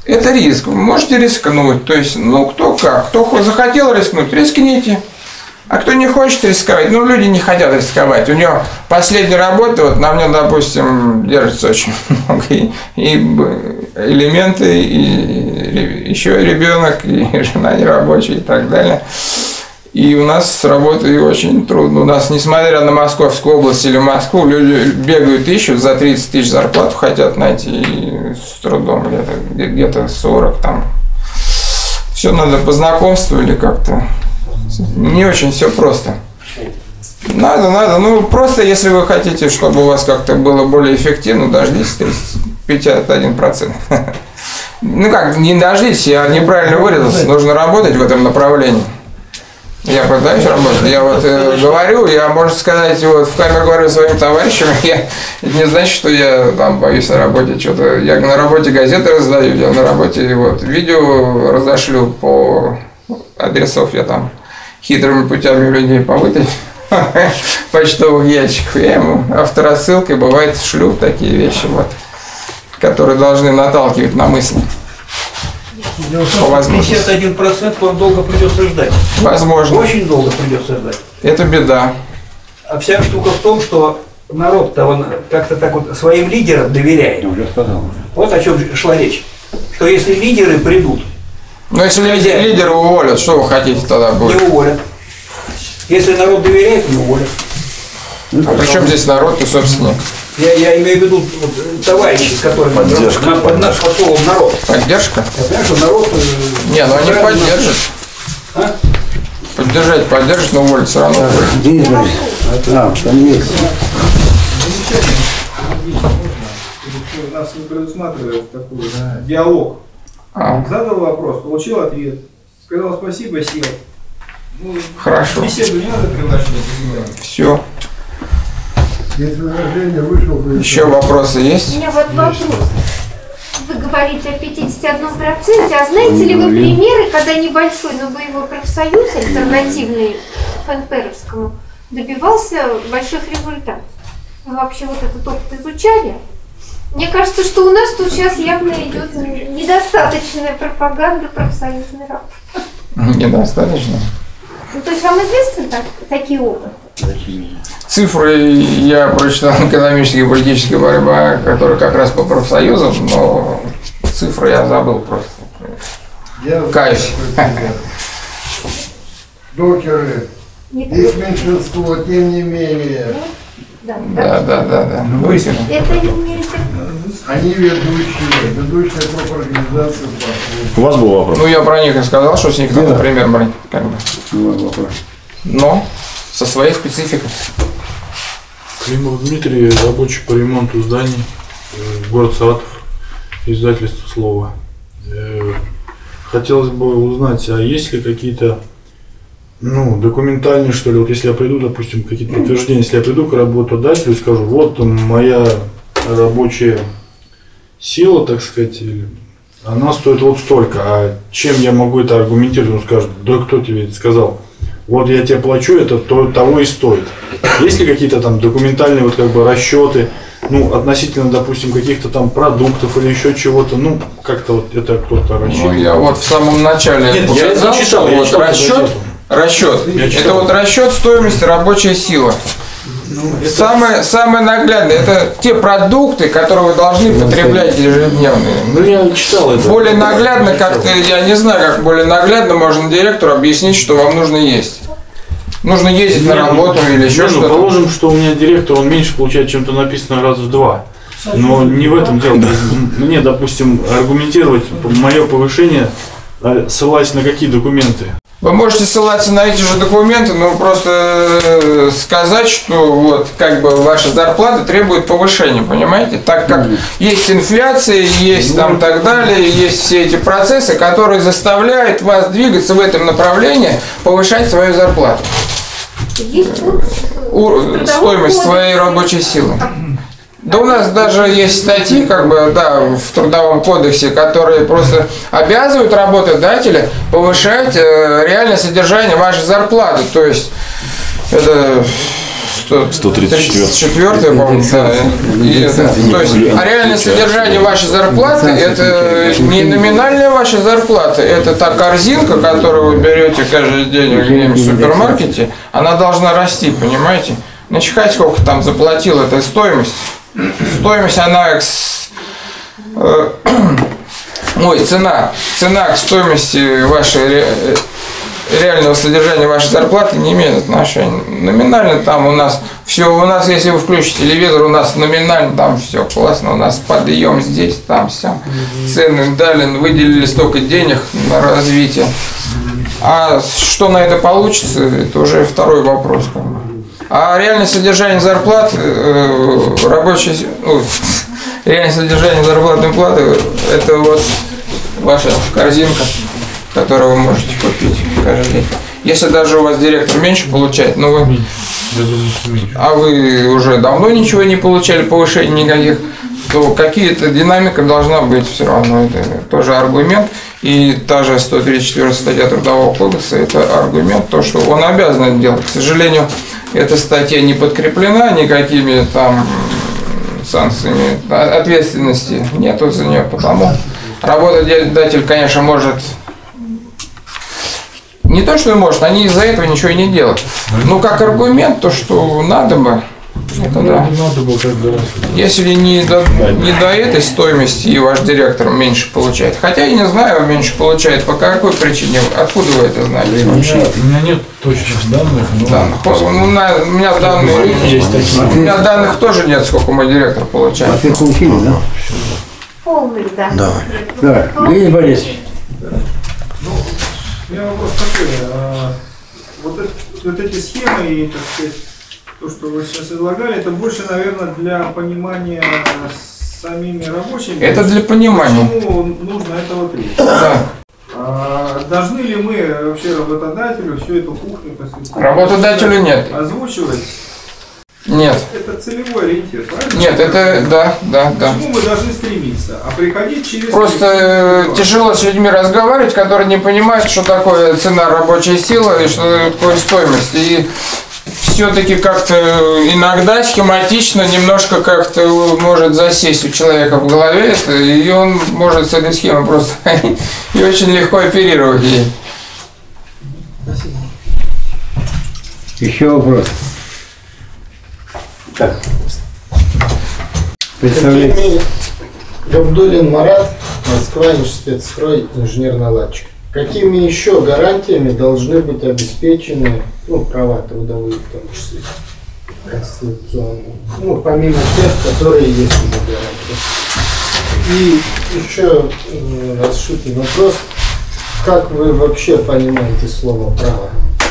Это риск. Вы можете рискнуть. То есть, ну, кто как. Кто захотел рискнуть, рискните. А кто не хочет рисковать, ну, люди не хотят рисковать. У него последняя работа, вот на мне, допустим, держится очень много. И, и элементы, и еще ребенок, и жена нерабочая, и так далее. И у нас с работой очень трудно. У нас, несмотря на Московскую область или Москву, люди бегают, ищут, за тридцать тысяч зарплату хотят найти, и с трудом где-то где-то сорок там. Все надо по знакомству или как-то. Не очень все просто. Надо, надо. Ну, просто если вы хотите, чтобы у вас как-то было более эффективно, дождитесь пятьдесят один процент. Ну как, не дождитесь, я неправильно выразился. Нужно работать в этом направлении. Я пытаюсь работать. Я вот э, говорю, я, можно сказать, вот в камеру говорю своим товарищам, я, это не значит, что я там боюсь на работе что-то. Я на работе газеты раздаю, я на работе вот видео разошлю по адресов, я там хитрыми путями людей повытащил почтовых ящиков. Я ему авторассылкой, бывает, шлю такие вещи, вот, которые должны наталкивать на мысли. пятьдесят один процент вам долго придется ждать. Возможно. Очень долго придется ждать. Это беда. А вся штука в том, что народ-то он как-то так вот своим лидерам доверяет. Вот о чем шла речь. Что если лидеры придут. Но если лидер, лидера уволят, что вы хотите тогда будет? Не уволят. Если народ доверяет, не уволят. А при чем здесь народ и собственник? Я, я имею в виду вот, товарищи, с которыми поддержка, на, под наш посолом народ. Поддержка? Я понимаю, что народ... э, Не, ну они поддержат. А? Поддержать, поддержат, но уволят все равно. А, там есть. У нас не предусматривает такой да, диалог. А. Задал вопрос, получил ответ, сказал спасибо, сел. Ну, Хорошо. Беседу не надо приглашать. Все. Если награждение вышел, Еще вопросы У есть? меня вот вопрос. Вы говорите о пятидесяти одном проценте, а знаете ли вы примеры, когда небольшой, но боевой профсоюз, альтернативный ФНПеровскому, добивался больших результатов? Вы вообще вот этот опыт изучали? Мне кажется, что у нас тут сейчас явно идет недостаточная пропаганда профсоюзной работы. Недостаточно. Ну, то есть вам известны так, такие опыты? Цифры я прочитал «Экономическая и политическая борьба», которая как раз по профсоюзам, но цифры я забыл просто. я Кайф. Докеры, их меньшинство, тем не менее, Да, Да, да, да, да. Высер. это не они ведущие, ведущая профорганизация. У вас был вопрос? Ну, я про них и сказал, что с них надо пример брать, как бы. Но со своей спецификой. Климов Дмитрий, рабочий по ремонту зданий, э, город Саратов, издательство «Слово». Э, Хотелось бы узнать, а есть ли какие-то, ну, документальные, что ли, вот если я приду, допустим, какие-то подтверждения, если я приду к работодателю и скажу, вот моя рабочая сила, так сказать, она стоит вот столько, а чем я могу это аргументировать? Он скажет, да кто тебе это сказал? Вот я тебе плачу, это то, того и стоит. Есть ли какие-то там документальные вот как бы расчеты, ну, относительно, допустим, каких-то там продуктов или еще чего-то, ну, как-то вот это кто-то рассчитывает? Ну, я вот в самом начале Нет, я сказал, это читал, что я вот читал расчет, газету. расчет, Я это читал. вот расчет стоимости рабочей силы. Ну, это- Самое, самое наглядное, это те продукты, которые вы должны потреблять ежедневно. Ну, я читал это. Более наглядно, как-то, я не знаю, как более наглядно можно директору объяснить, что вам нужно есть. Нужно ездить на работу или еще Не, ну, что-то. положим, что у меня директор, он меньше получает, чем-то написано раз в два. Но не в этом дело. Мне, допустим, аргументировать мое повышение, а, ссылаясь на какие документы? Вы можете ссылаться на эти же документы, но просто э, сказать, что вот как бы ваша зарплата требует повышения, понимаете? Так как есть инфляция, есть там так далее, есть все эти процессы, которые заставляют вас двигаться в этом направлении, повышать свою зарплату. Есть вот, У- Трудовой стоимость кодекс. своей рабочей силы. Да у нас даже есть статьи, как бы, да, в Трудовом кодексе, которые просто обязывают работодателя повышать э, реальное содержание вашей зарплаты. То есть это сто тридцать четвёртый, по-моему, да. И это, то есть, а реальное содержание вашей зарплаты, это не номинальная ваша зарплата, это та корзинка, которую вы берете каждый день где-нибудь в супермаркете, она должна расти, понимаете? Начихать, сколько там заплатил, это стоимость. Стоимость, она к, э, ой, цена, цена к стоимости вашей ре, реального содержания вашей зарплаты не имеет отношения. Номинально там у нас все, у нас, если вы включите телевизор, у нас номинально там все классно, у нас подъем здесь, там, все, цены дали, выделили столько денег на развитие. А что на это получится, это уже второй вопрос. А реальное содержание зарплат, э, рабочий, ну, реальное содержание зарплатной платы, это вот ваша корзинка, которую вы можете купить каждый день. Если даже у вас директор меньше получает, ну вы, а вы уже давно ничего не получали, повышений никаких, то какие-то динамика должна быть все равно. Это тоже аргумент. И та же сто тридцать четвёртая статья Трудового кодекса – это аргумент, то, что он обязан это делать. К сожалению, эта статья не подкреплена никакими там санкциями, ответственности нету за нее, потому работодатель, конечно, может, не то, что может, они из-за этого ничего и не делают. Но как аргумент, то, что надо бы, это да. Если не до, не до этой стоимости и ваш директор меньше получает, хотя я не знаю, меньше получает, по какой причине, откуда вы это знаете вообще? У меня нет точных данных. Но... данных. У меня данные есть. У меня данных тоже нет, сколько мой директор получает. А ты получили, да? Полный, да. Давай. Да, Леонид Борисович. Ну, у меня вопрос такой. А, вот, это, вот эти схемы и, так сказать, то, что вы сейчас излагали, это больше, наверное, для понимания самими рабочими. Это для понимания. Почему нужно это вот требовать? Да. А, должны ли мы вообще работодателю всю эту кухню, так сказать, Работодателю нет. озвучивать? Нет. Это целевой ориентир, правильно? Нет, это да, да, да. К чему мы должны стремиться? А приходить через... Просто тяжело с людьми разговаривать, которые не понимают, что такое цена рабочей силы и что такое стоимость. И все-таки как-то иногда схематично немножко как-то может засесть у человека в голове это, и он может с этой схемой просто и очень легко оперировать ей. Еще вопрос. Так. Представляете? Габдуллин Марат, Москва, спецстрой, инженер-наладчик. Какими еще гарантиями должны быть обеспечены, ну, права трудовые в том числе, конституционные, ну, помимо тех, которые есть уже гарантии? И еще э, расшитый вопрос, как вы вообще понимаете слово «право»?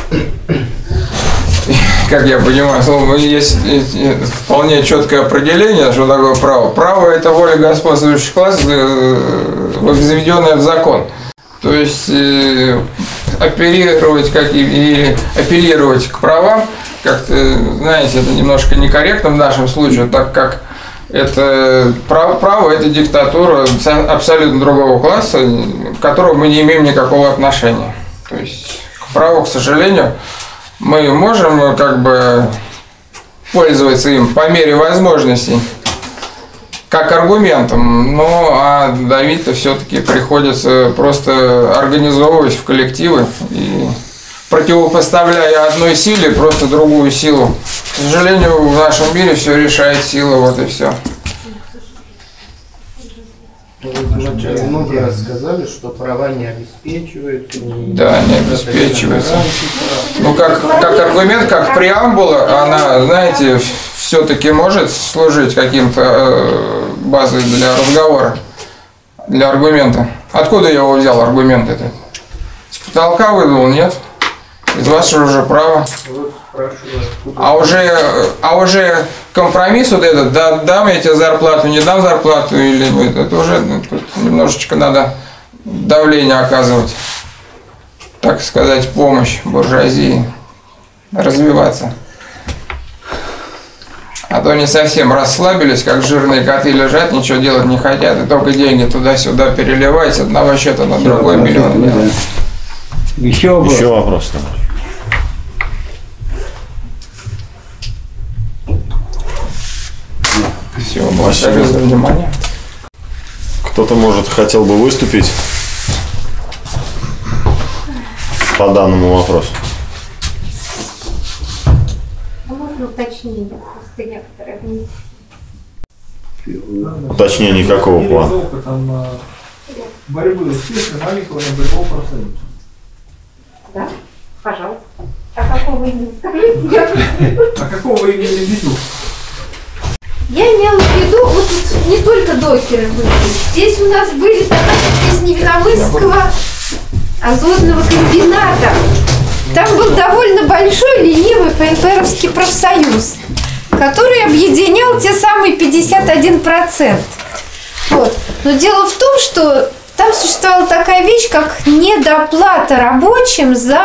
Как я понимаю, слово, есть вполне четкое определение, что такое право. Право – это воля господствующих классов, заведенная в закон. То есть э, оперировать как и, или апеллировать к правам, как-то, знаете, это немножко некорректно в нашем случае, так как это право, право это диктатура абсолютно другого класса, к которому мы не имеем никакого отношения. То есть к праву, к сожалению, мы можем как бы пользоваться им по мере возможностей, как аргументом, но а давить-то все-таки приходится просто организовывать в коллективы и противопоставляя одной силе просто другую силу. К сожалению, в нашем мире все решает сила, вот и все. Вы вначале много раз сказали, что права не обеспечиваются. Не да, не обеспечиваются. Ну, как, как аргумент, как преамбула, она, знаете, все-таки может служить каким-то э, базой для разговора, для аргумента. Откуда я его взял, аргумент этот? С потолка выдал, нет? Из вашего уже права. А уже, а уже компромисс вот этот, да, дам я тебе зарплату, не дам зарплату, или это уже тут немножечко надо давление оказывать, так сказать, помощь буржуазии развиваться. А то они совсем расслабились, как жирные коты лежат, ничего делать не хотят, и только деньги туда-сюда переливать с одного счета на другой миллион. Еще вопрос. Еще вопрос. Благодарю за внимание. Кто-то, может, хотел бы выступить по данному вопросу? А можно уточнение? Просто некоторые внести. Уточнение какого плана? Опытом борьбы успешной маленького боевого профсоюза. Да, пожалуйста. А какого имени? Скажите, я... А какого вы имели в виду? Я имела в виду, вот тут не только докеры были. Здесь у нас были товарищи из Невиномысского азотного комбината. Там был довольно большой ленивый ФНПРовский профсоюз, который объединял те самые пятьдесят один процент. Вот. Но дело в том, что там существовала такая вещь, как недоплата рабочим за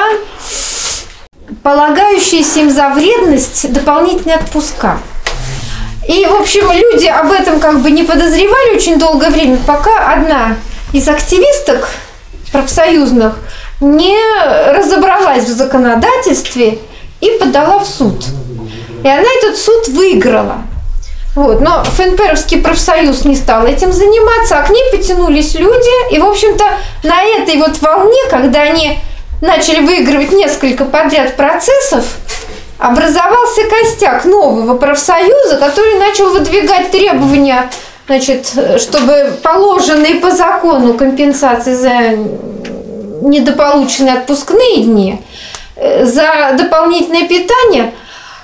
полагающиеся им за вредность дополнительные отпуска. И, в общем, люди об этом как бы не подозревали очень долгое время, пока одна из активисток профсоюзных не разобралась в законодательстве и подала в суд. И она этот суд выиграла. Вот. Но ФНПРовский профсоюз не стал этим заниматься, а к ней потянулись люди. И, в общем-то, на этой вот волне, когда они начали выигрывать несколько подряд процессов, образовался костяк нового профсоюза, который начал выдвигать требования, значит, чтобы положенные по закону компенсации за недополученные отпускные дни, за дополнительное питание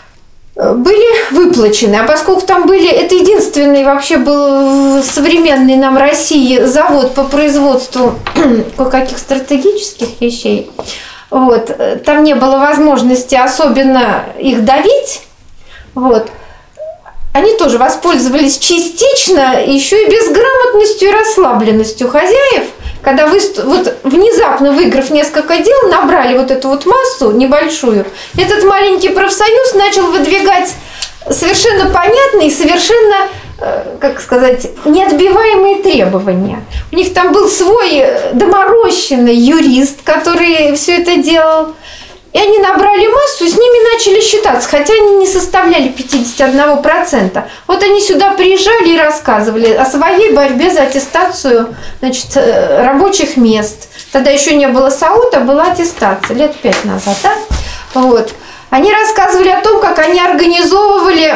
были выплачены. А поскольку там были, это единственный вообще был в современной нам России завод по производству кое-каких стратегических вещей, вот, там не было возможности особенно их давить, вот, они тоже воспользовались частично еще и безграмотностью и расслабленностью хозяев, когда вы, вот, внезапно выиграв несколько дел, набрали вот эту вот массу небольшую, этот маленький профсоюз начал выдвигать совершенно понятные и совершенно, как сказать, неотбиваемые требования. У них там был свой доморощенный юрист, который все это делал. И они набрали массу, и с ними начали считаться, хотя они не составляли пятьдесят один процент. Вот они сюда приезжали и рассказывали о своей борьбе за аттестацию, значит, рабочих мест. Тогда еще не было САУТа, была аттестация, лет пять назад. Да? Вот. Они рассказывали о том, как они организовывали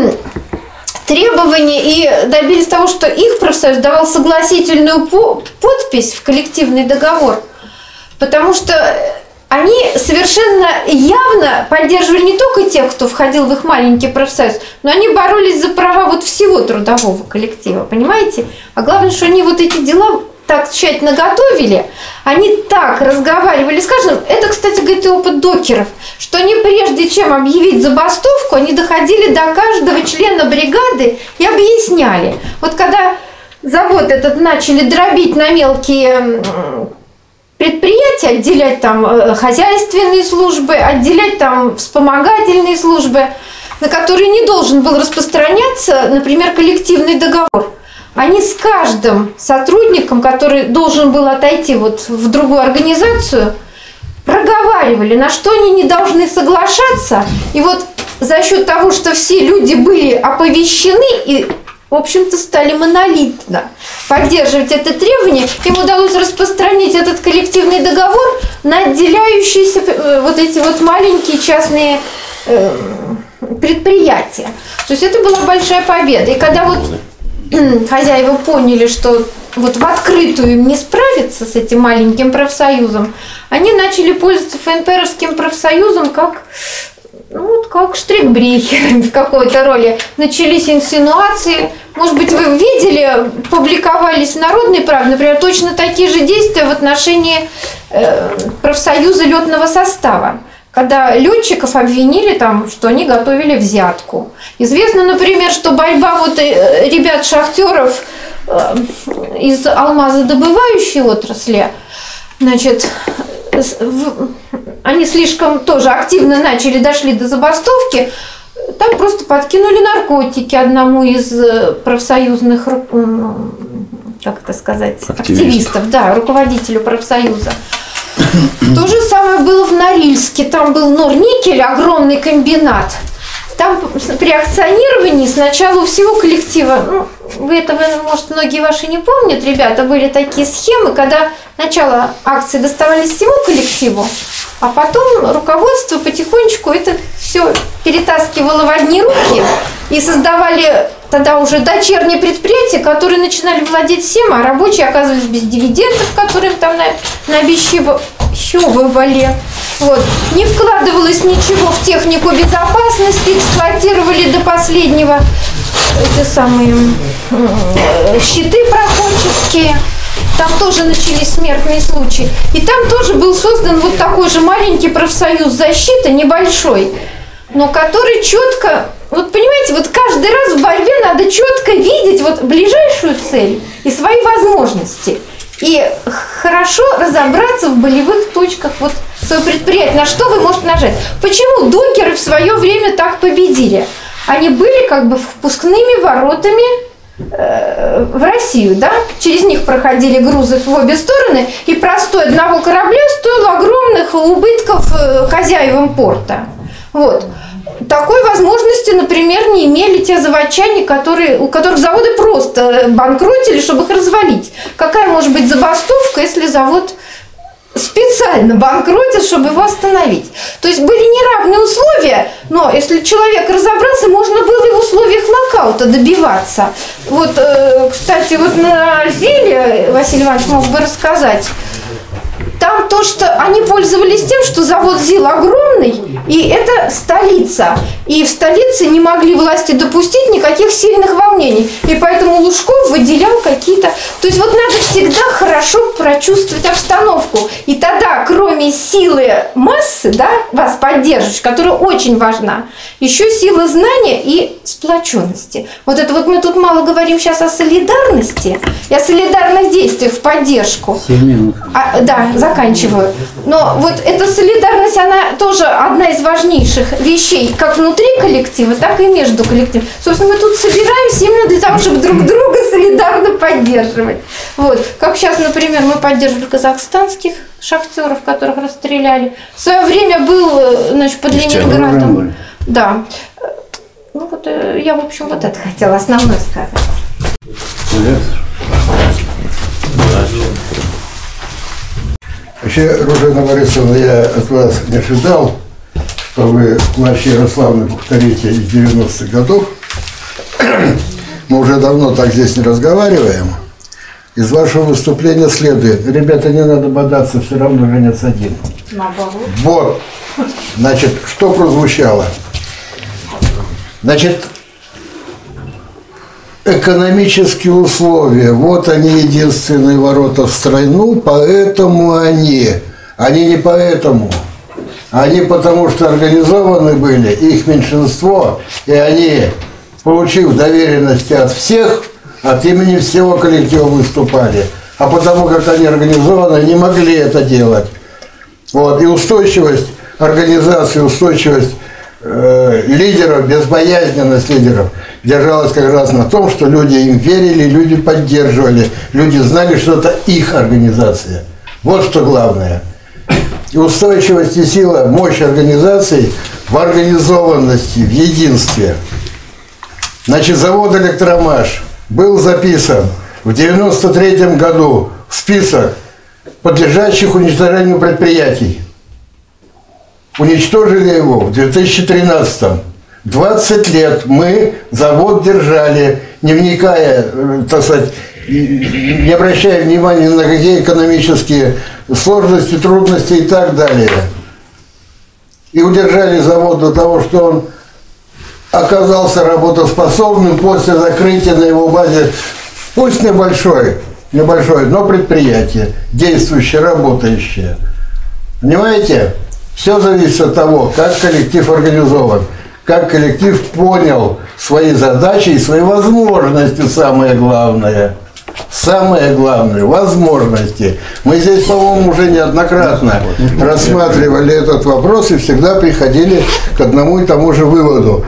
требования и добились того, что их профсоюз давал согласительную подпись в коллективный договор, потому что они совершенно явно поддерживали не только тех, кто входил в их маленький профсоюз, но они боролись за права вот всего трудового коллектива, понимаете? А главное, что они вот эти дела так тщательно готовили, они так разговаривали, скажем, это, кстати, говорит, и опыт докеров, что они прежде чем объявить забастовку, они доходили до каждого члена бригады и объясняли. Вот когда завод этот начали дробить на мелкие предприятия, отделять там хозяйственные службы, отделять там вспомогательные службы, на которые не должен был распространяться, например, коллективный договор. Они с каждым сотрудником, который должен был отойти вот в другую организацию, проговаривали, на что они не должны соглашаться. И вот за счет того, что все люди были оповещены и, в общем-то, стали монолитно поддерживать это требование, им удалось распространить этот коллективный договор на отделяющиеся вот эти вот маленькие частные э, предприятия. То есть это была большая победа. И когда вот хозяева поняли, что вот в открытую им не справиться с этим маленьким профсоюзом, они начали пользоваться ФНПРовским профсоюзом как, ну, вот как штрих-брейхерами в какой-то роли. Начались инсинуации. Может быть, вы видели, публиковались в Народной правде, например, точно такие же действия в отношении э, профсоюза летного состава, когда летчиков обвинили, там, что они готовили взятку. Известно, например, что борьба вот ребят-шахтеров из алмазодобывающей отрасли, значит, они слишком тоже активно начали, дошли до забастовки, там просто подкинули наркотики одному из профсоюзных, как это сказать, активистов, активистов да, руководителю профсоюза. То же самое было в Норильске. Там был Норникель, огромный комбинат. там при акционировании сначала у всего коллектива, ну, вы этого, может, многие ваши не помнят, ребята, были такие схемы, когда сначала акции доставались всему коллективу, а потом руководство потихонечку это все перетаскивало в одни руки и создавали тогда уже дочерние предприятия, которые начинали владеть всем, а рабочие оказывались без дивидендов, которые им там набещевывали. Вот. Не вкладывалось ничего в технику безопасности, эксплуатировали до последнего эти самые щиты проходческие. Там тоже начались смертные случаи. И там тоже был создан вот такой же маленький профсоюз защиты, небольшой, но который четко, вот понимаете, вот каждый раз в борьбе надо четко видеть вот ближайшую цель и свои возможности. И хорошо разобраться в болевых точках вот своего предприятия, на что вы можете нажать. Почему докеры в свое время так победили? Они были как бы впускными воротами э, в Россию, да? Через них проходили грузы в обе стороны, и простой одного корабля стоил огромных убытков э, хозяевам порта. Вот. Такой возможности, например, не имели те заводчане, которые, у которых заводы просто банкротили, чтобы их развалить. Какая может быть забастовка, если завод специально банкротит, чтобы его остановить? То есть были неравные условия, но если человек разобрался, можно было и в условиях локаута добиваться. Вот, кстати, вот на Зиле Василий Иванович мог бы рассказать. Там то, что они пользовались тем, что завод ЗИЛ огромный, и это столица. И в столице не могли власти допустить никаких сильных волнений. И поэтому Лужков выделял какие-то... То есть вот надо всегда хорошо прочувствовать обстановку. И тогда, кроме силы массы, да, вас поддерживающей, которая очень важна, еще сила знания и сплоченности. Вот это вот мы тут мало говорим сейчас о солидарности и о солидарных действиях в поддержку. А, да, заканчиваю. Но вот эта солидарность, она тоже одна из важнейших вещей, как внутри коллектива, так и между коллективом. Собственно, мы тут собираемся именно для того, чтобы друг друга солидарно поддерживать. Вот. Как сейчас, например, мы поддерживали казахстанских шахтеров, которых расстреляли. В свое время был, значит, под Ленинградом. Да. Ну вот я, в общем, вот это хотела основное сказать. Вообще, Ружена Борисовна, я от вас не ожидал, что вы Марш Ярославны повторите из девяностых годов. Мы уже давно так здесь не разговариваем. Из вашего выступления следует: ребята, не надо бодаться, все равно гонец один. Наоборот. Вот. Значит, что прозвучало? Значит, экономические условия, вот они, единственные ворота в страну, поэтому они, они не поэтому, они потому что организованы были, их меньшинство, и они, получив доверенности от всех, от имени всего коллектива выступали, а потому как они организованы, не могли это делать. Вот, и устойчивость организации, устойчивость э, лидеров, безбоязненность лидеров держалась как раз на том, что люди им верили, люди поддерживали, люди знали, что это их организация. Вот что главное. И устойчивость и сила, мощь организации в организованности, в единстве. Значит, завод «Электромаш» был записан в девяносто третьем году в список подлежащих уничтожению предприятий. Уничтожили его в две тысячи тринадцатом. двадцать лет мы завод держали, не вникая, так сказать, не обращая внимания на какие экономические сложности, трудности и так далее. И удержали завод до того, что он оказался работоспособным после закрытия на его базе, пусть небольшой, небольшое, но предприятие, действующее, работающее. Понимаете? Все зависит от того, как коллектив организован, как коллектив понял свои задачи и свои возможности, самое главное. Самое главное – возможности. Мы здесь, по-моему, уже неоднократно рассматривали этот вопрос и всегда приходили к одному и тому же выводу,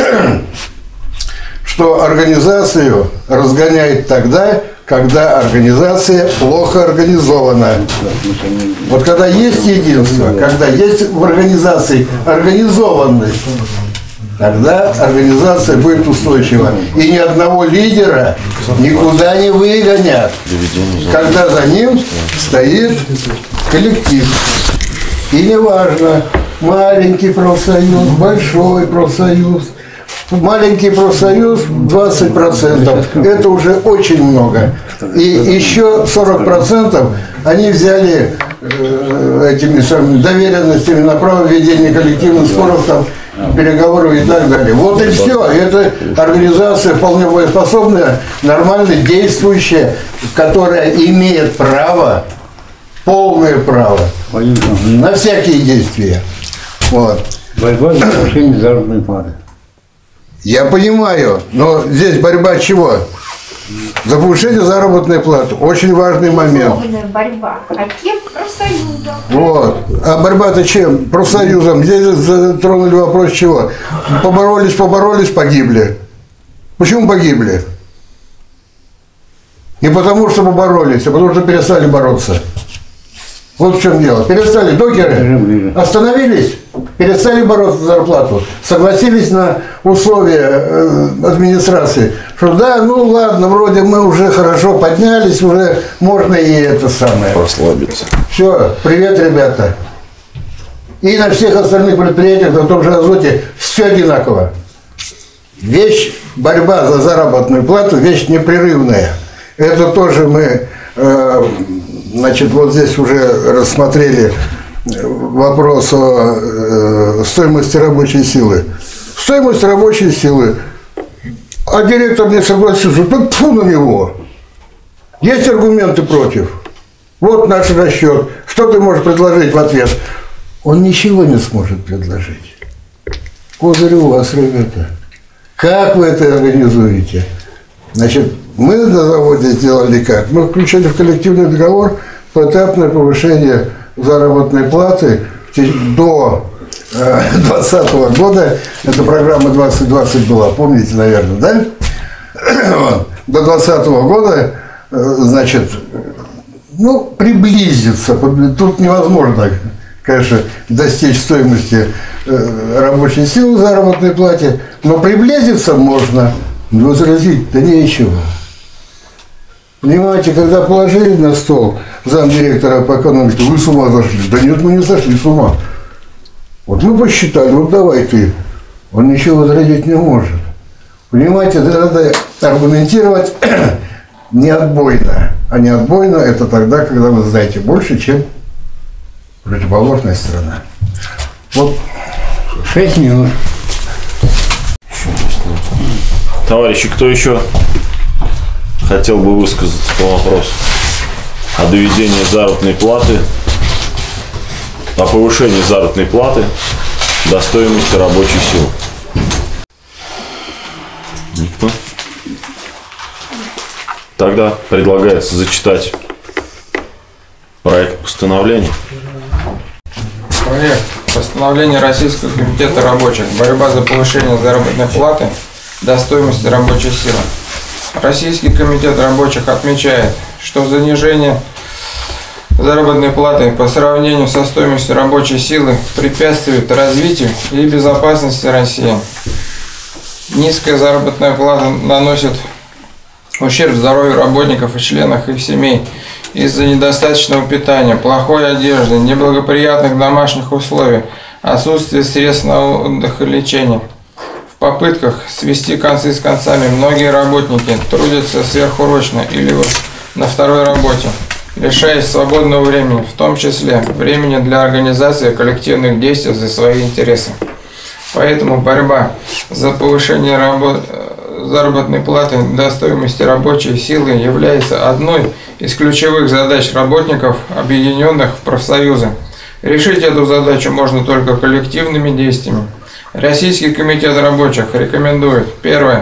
что организацию разгоняет тогда, когда организация плохо организована. Вот когда есть единство, когда есть в организации организованность, Тогда организация будет устойчива. И ни одного лидера никуда не выгонят, когда за ним стоит коллектив. И неважно, маленький профсоюз, большой профсоюз. Маленький профсоюз двадцать процентов. Это уже очень много. И еще сорок процентов они взяли э, этими самыми доверенностями на право ведения коллективных споров, там, переговоров и так далее. Вот и все. Это организация вполне боеспособная, нормально действующая, которая имеет право, полное право на всякие действия. Вот. Борьба за повышение заработной платы. Я понимаю, но здесь борьба чего? За повышение заработной платы. Очень важный момент. Особенная борьба. А кем? Профсоюзом. Вот. А борьба-то чем? Профсоюзом. Здесь затронули вопрос чего? Поборолись, поборолись, погибли. Почему погибли? Не потому, что поборолись, а потому, что перестали бороться. Вот в чем дело. Перестали докеры, остановились, перестали бороться за зарплату, согласились на условия э, администрации, что да, ну ладно, вроде мы уже хорошо поднялись, уже можно и это самое. Расслабиться. Все, привет, ребята. И на всех остальных предприятиях, на том же Азоте, все одинаково. Вещь, борьба за заработную плату, вещь непрерывная. Это тоже мы... Э, Значит, вот здесь уже рассмотрели вопрос о э, стоимости рабочей силы. Стоимость рабочей силы. А директор не согласился, так фу на него. Есть аргументы против. Вот наш расчет. Что ты можешь предложить в ответ? Он ничего не сможет предложить. Козырь у вас, ребята. Как вы это организуете? Значит, мы на заводе сделали как? Мы включили в коллективный договор поэтапное повышение заработной платы до двадцатого года. Это программа двадцать двадцать была, помните, наверное, да? До двадцатого года, значит, ну, приблизиться. Тут невозможно, конечно, достичь стоимости рабочей силы в заработной плате, но приблизиться можно. Возразить-то нечего. Понимаете, когда положили на стол замдиректора по экономике, вы с ума зашли. Да нет, мы не сошли с ума. Вот мы посчитали, вот давай ты. Он ничего возразить не может. Понимаете, это надо аргументировать не отбойно. А не отбойно это тогда, когда вы знаете больше, чем противоположная сторона. Вот. Шесть минут. Товарищи, кто еще хотел бы высказаться по вопросу о доведении заработной платы, о повышении заработной платы до стоимости рабочей силы? Никто? Тогда предлагается зачитать проект постановления. Проект постановления Российского комитета рабочих. Борьба за повышение заработной платы до стоимости рабочей силы. Российский комитет рабочих отмечает, что занижение заработной платы по сравнению со стоимостью рабочей силы препятствует развитию и безопасности России. Низкая заработная плата наносит ущерб здоровью работников и членов их семей из-за недостаточного питания, плохой одежды, неблагоприятных домашних условий, отсутствия средств на отдых и лечение. В попытках свести концы с концами многие работники трудятся сверхурочно или на второй работе, лишаясь свободного времени, в том числе времени для организации коллективных действий за свои интересы. Поэтому борьба за повышение работ... заработной платы до стоимости рабочей силы является одной из ключевых задач работников, объединенных в профсоюзы. Решить эту задачу можно только коллективными действиями. Российский комитет рабочих рекомендует: первое.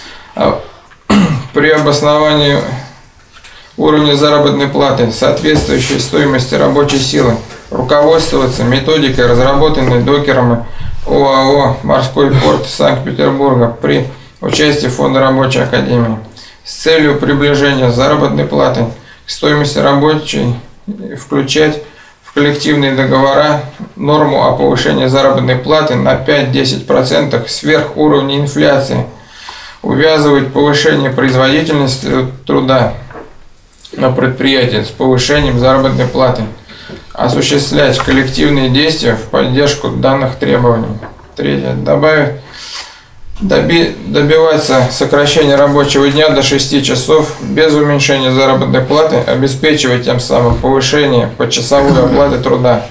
При обосновании уровня заработной платы, соответствующей стоимости рабочей силы, руководствоваться методикой, разработанной докерами ОАО «Морской порт» Санкт-Петербурга при участии Фонда рабочей академии с целью приближения заработной платы к стоимости рабочей, включать в коллективные договора норму о повышении заработной платы на пять-десять процентов сверх уровня инфляции, увязывать повышение производительности труда на предприятии с повышением заработной платы, осуществлять коллективные действия в поддержку данных требований. Третье. Добавить, доби, добиваться сокращения рабочего дня до шести часов без уменьшения заработной платы, обеспечивать тем самым повышение почасовой оплаты труда.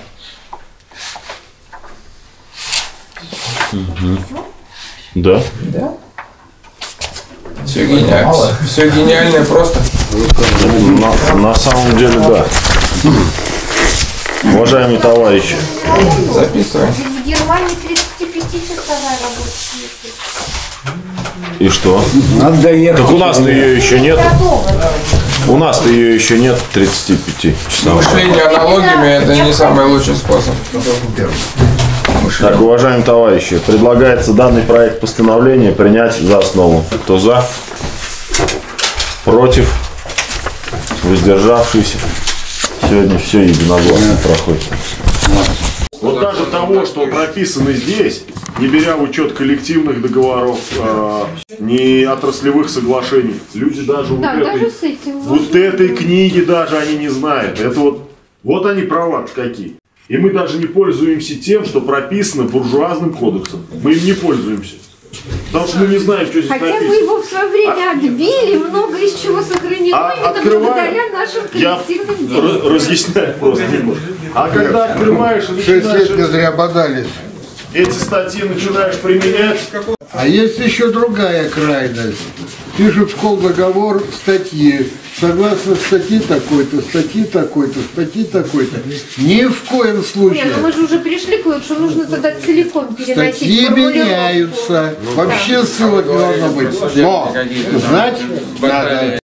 Да? Да. Все гениально. Все гениально просто. На, на самом деле, да. Уважаемые товарищи. Записываем. В Германии тридцатипятичасовая рабочая неделя. И что? Надо доехать. Так у нас-то ее еще нет. У нас-то ее еще нет тридцати пяти часов. Мышление аналогиями – это не самый лучший способ. Так, уважаемые товарищи, предлагается данный проект постановления принять за основу. Кто за? Против? Воздержавшиеся? Сегодня все единогласно проходит. Вот даже того, что прописано здесь, не беря в учет коллективных договоров, э, ни отраслевых соглашений, люди даже, Да, вот, даже этой, с этим вот можно. этой книги даже они не знают. Это вот, вот они права какие. И мы даже не пользуемся тем, что прописано буржуазным кодексом. Мы им не пользуемся. Потому что мы не знаем, что здесь Хотя написано. мы его в свое время отбили, много из чего сохранено, А именно открывая, благодаря нашим я коллективным действиям. р- разъясняю просто немножко. А когда открываешь и Шесть начинаешь лет не зря бодались. эти статьи начинаешь применять, А есть еще другая крайность. Пишут в колдоговор статьи. Согласно статьи такой-то, статьи такой-то, статьи такой-то. Ни в коем Не, случае. ну мы же уже пришли к выводу, что нужно тогда целиком переносить Статьи формулировку. меняются. Вообще ссылок не должно быть. Но знать надо.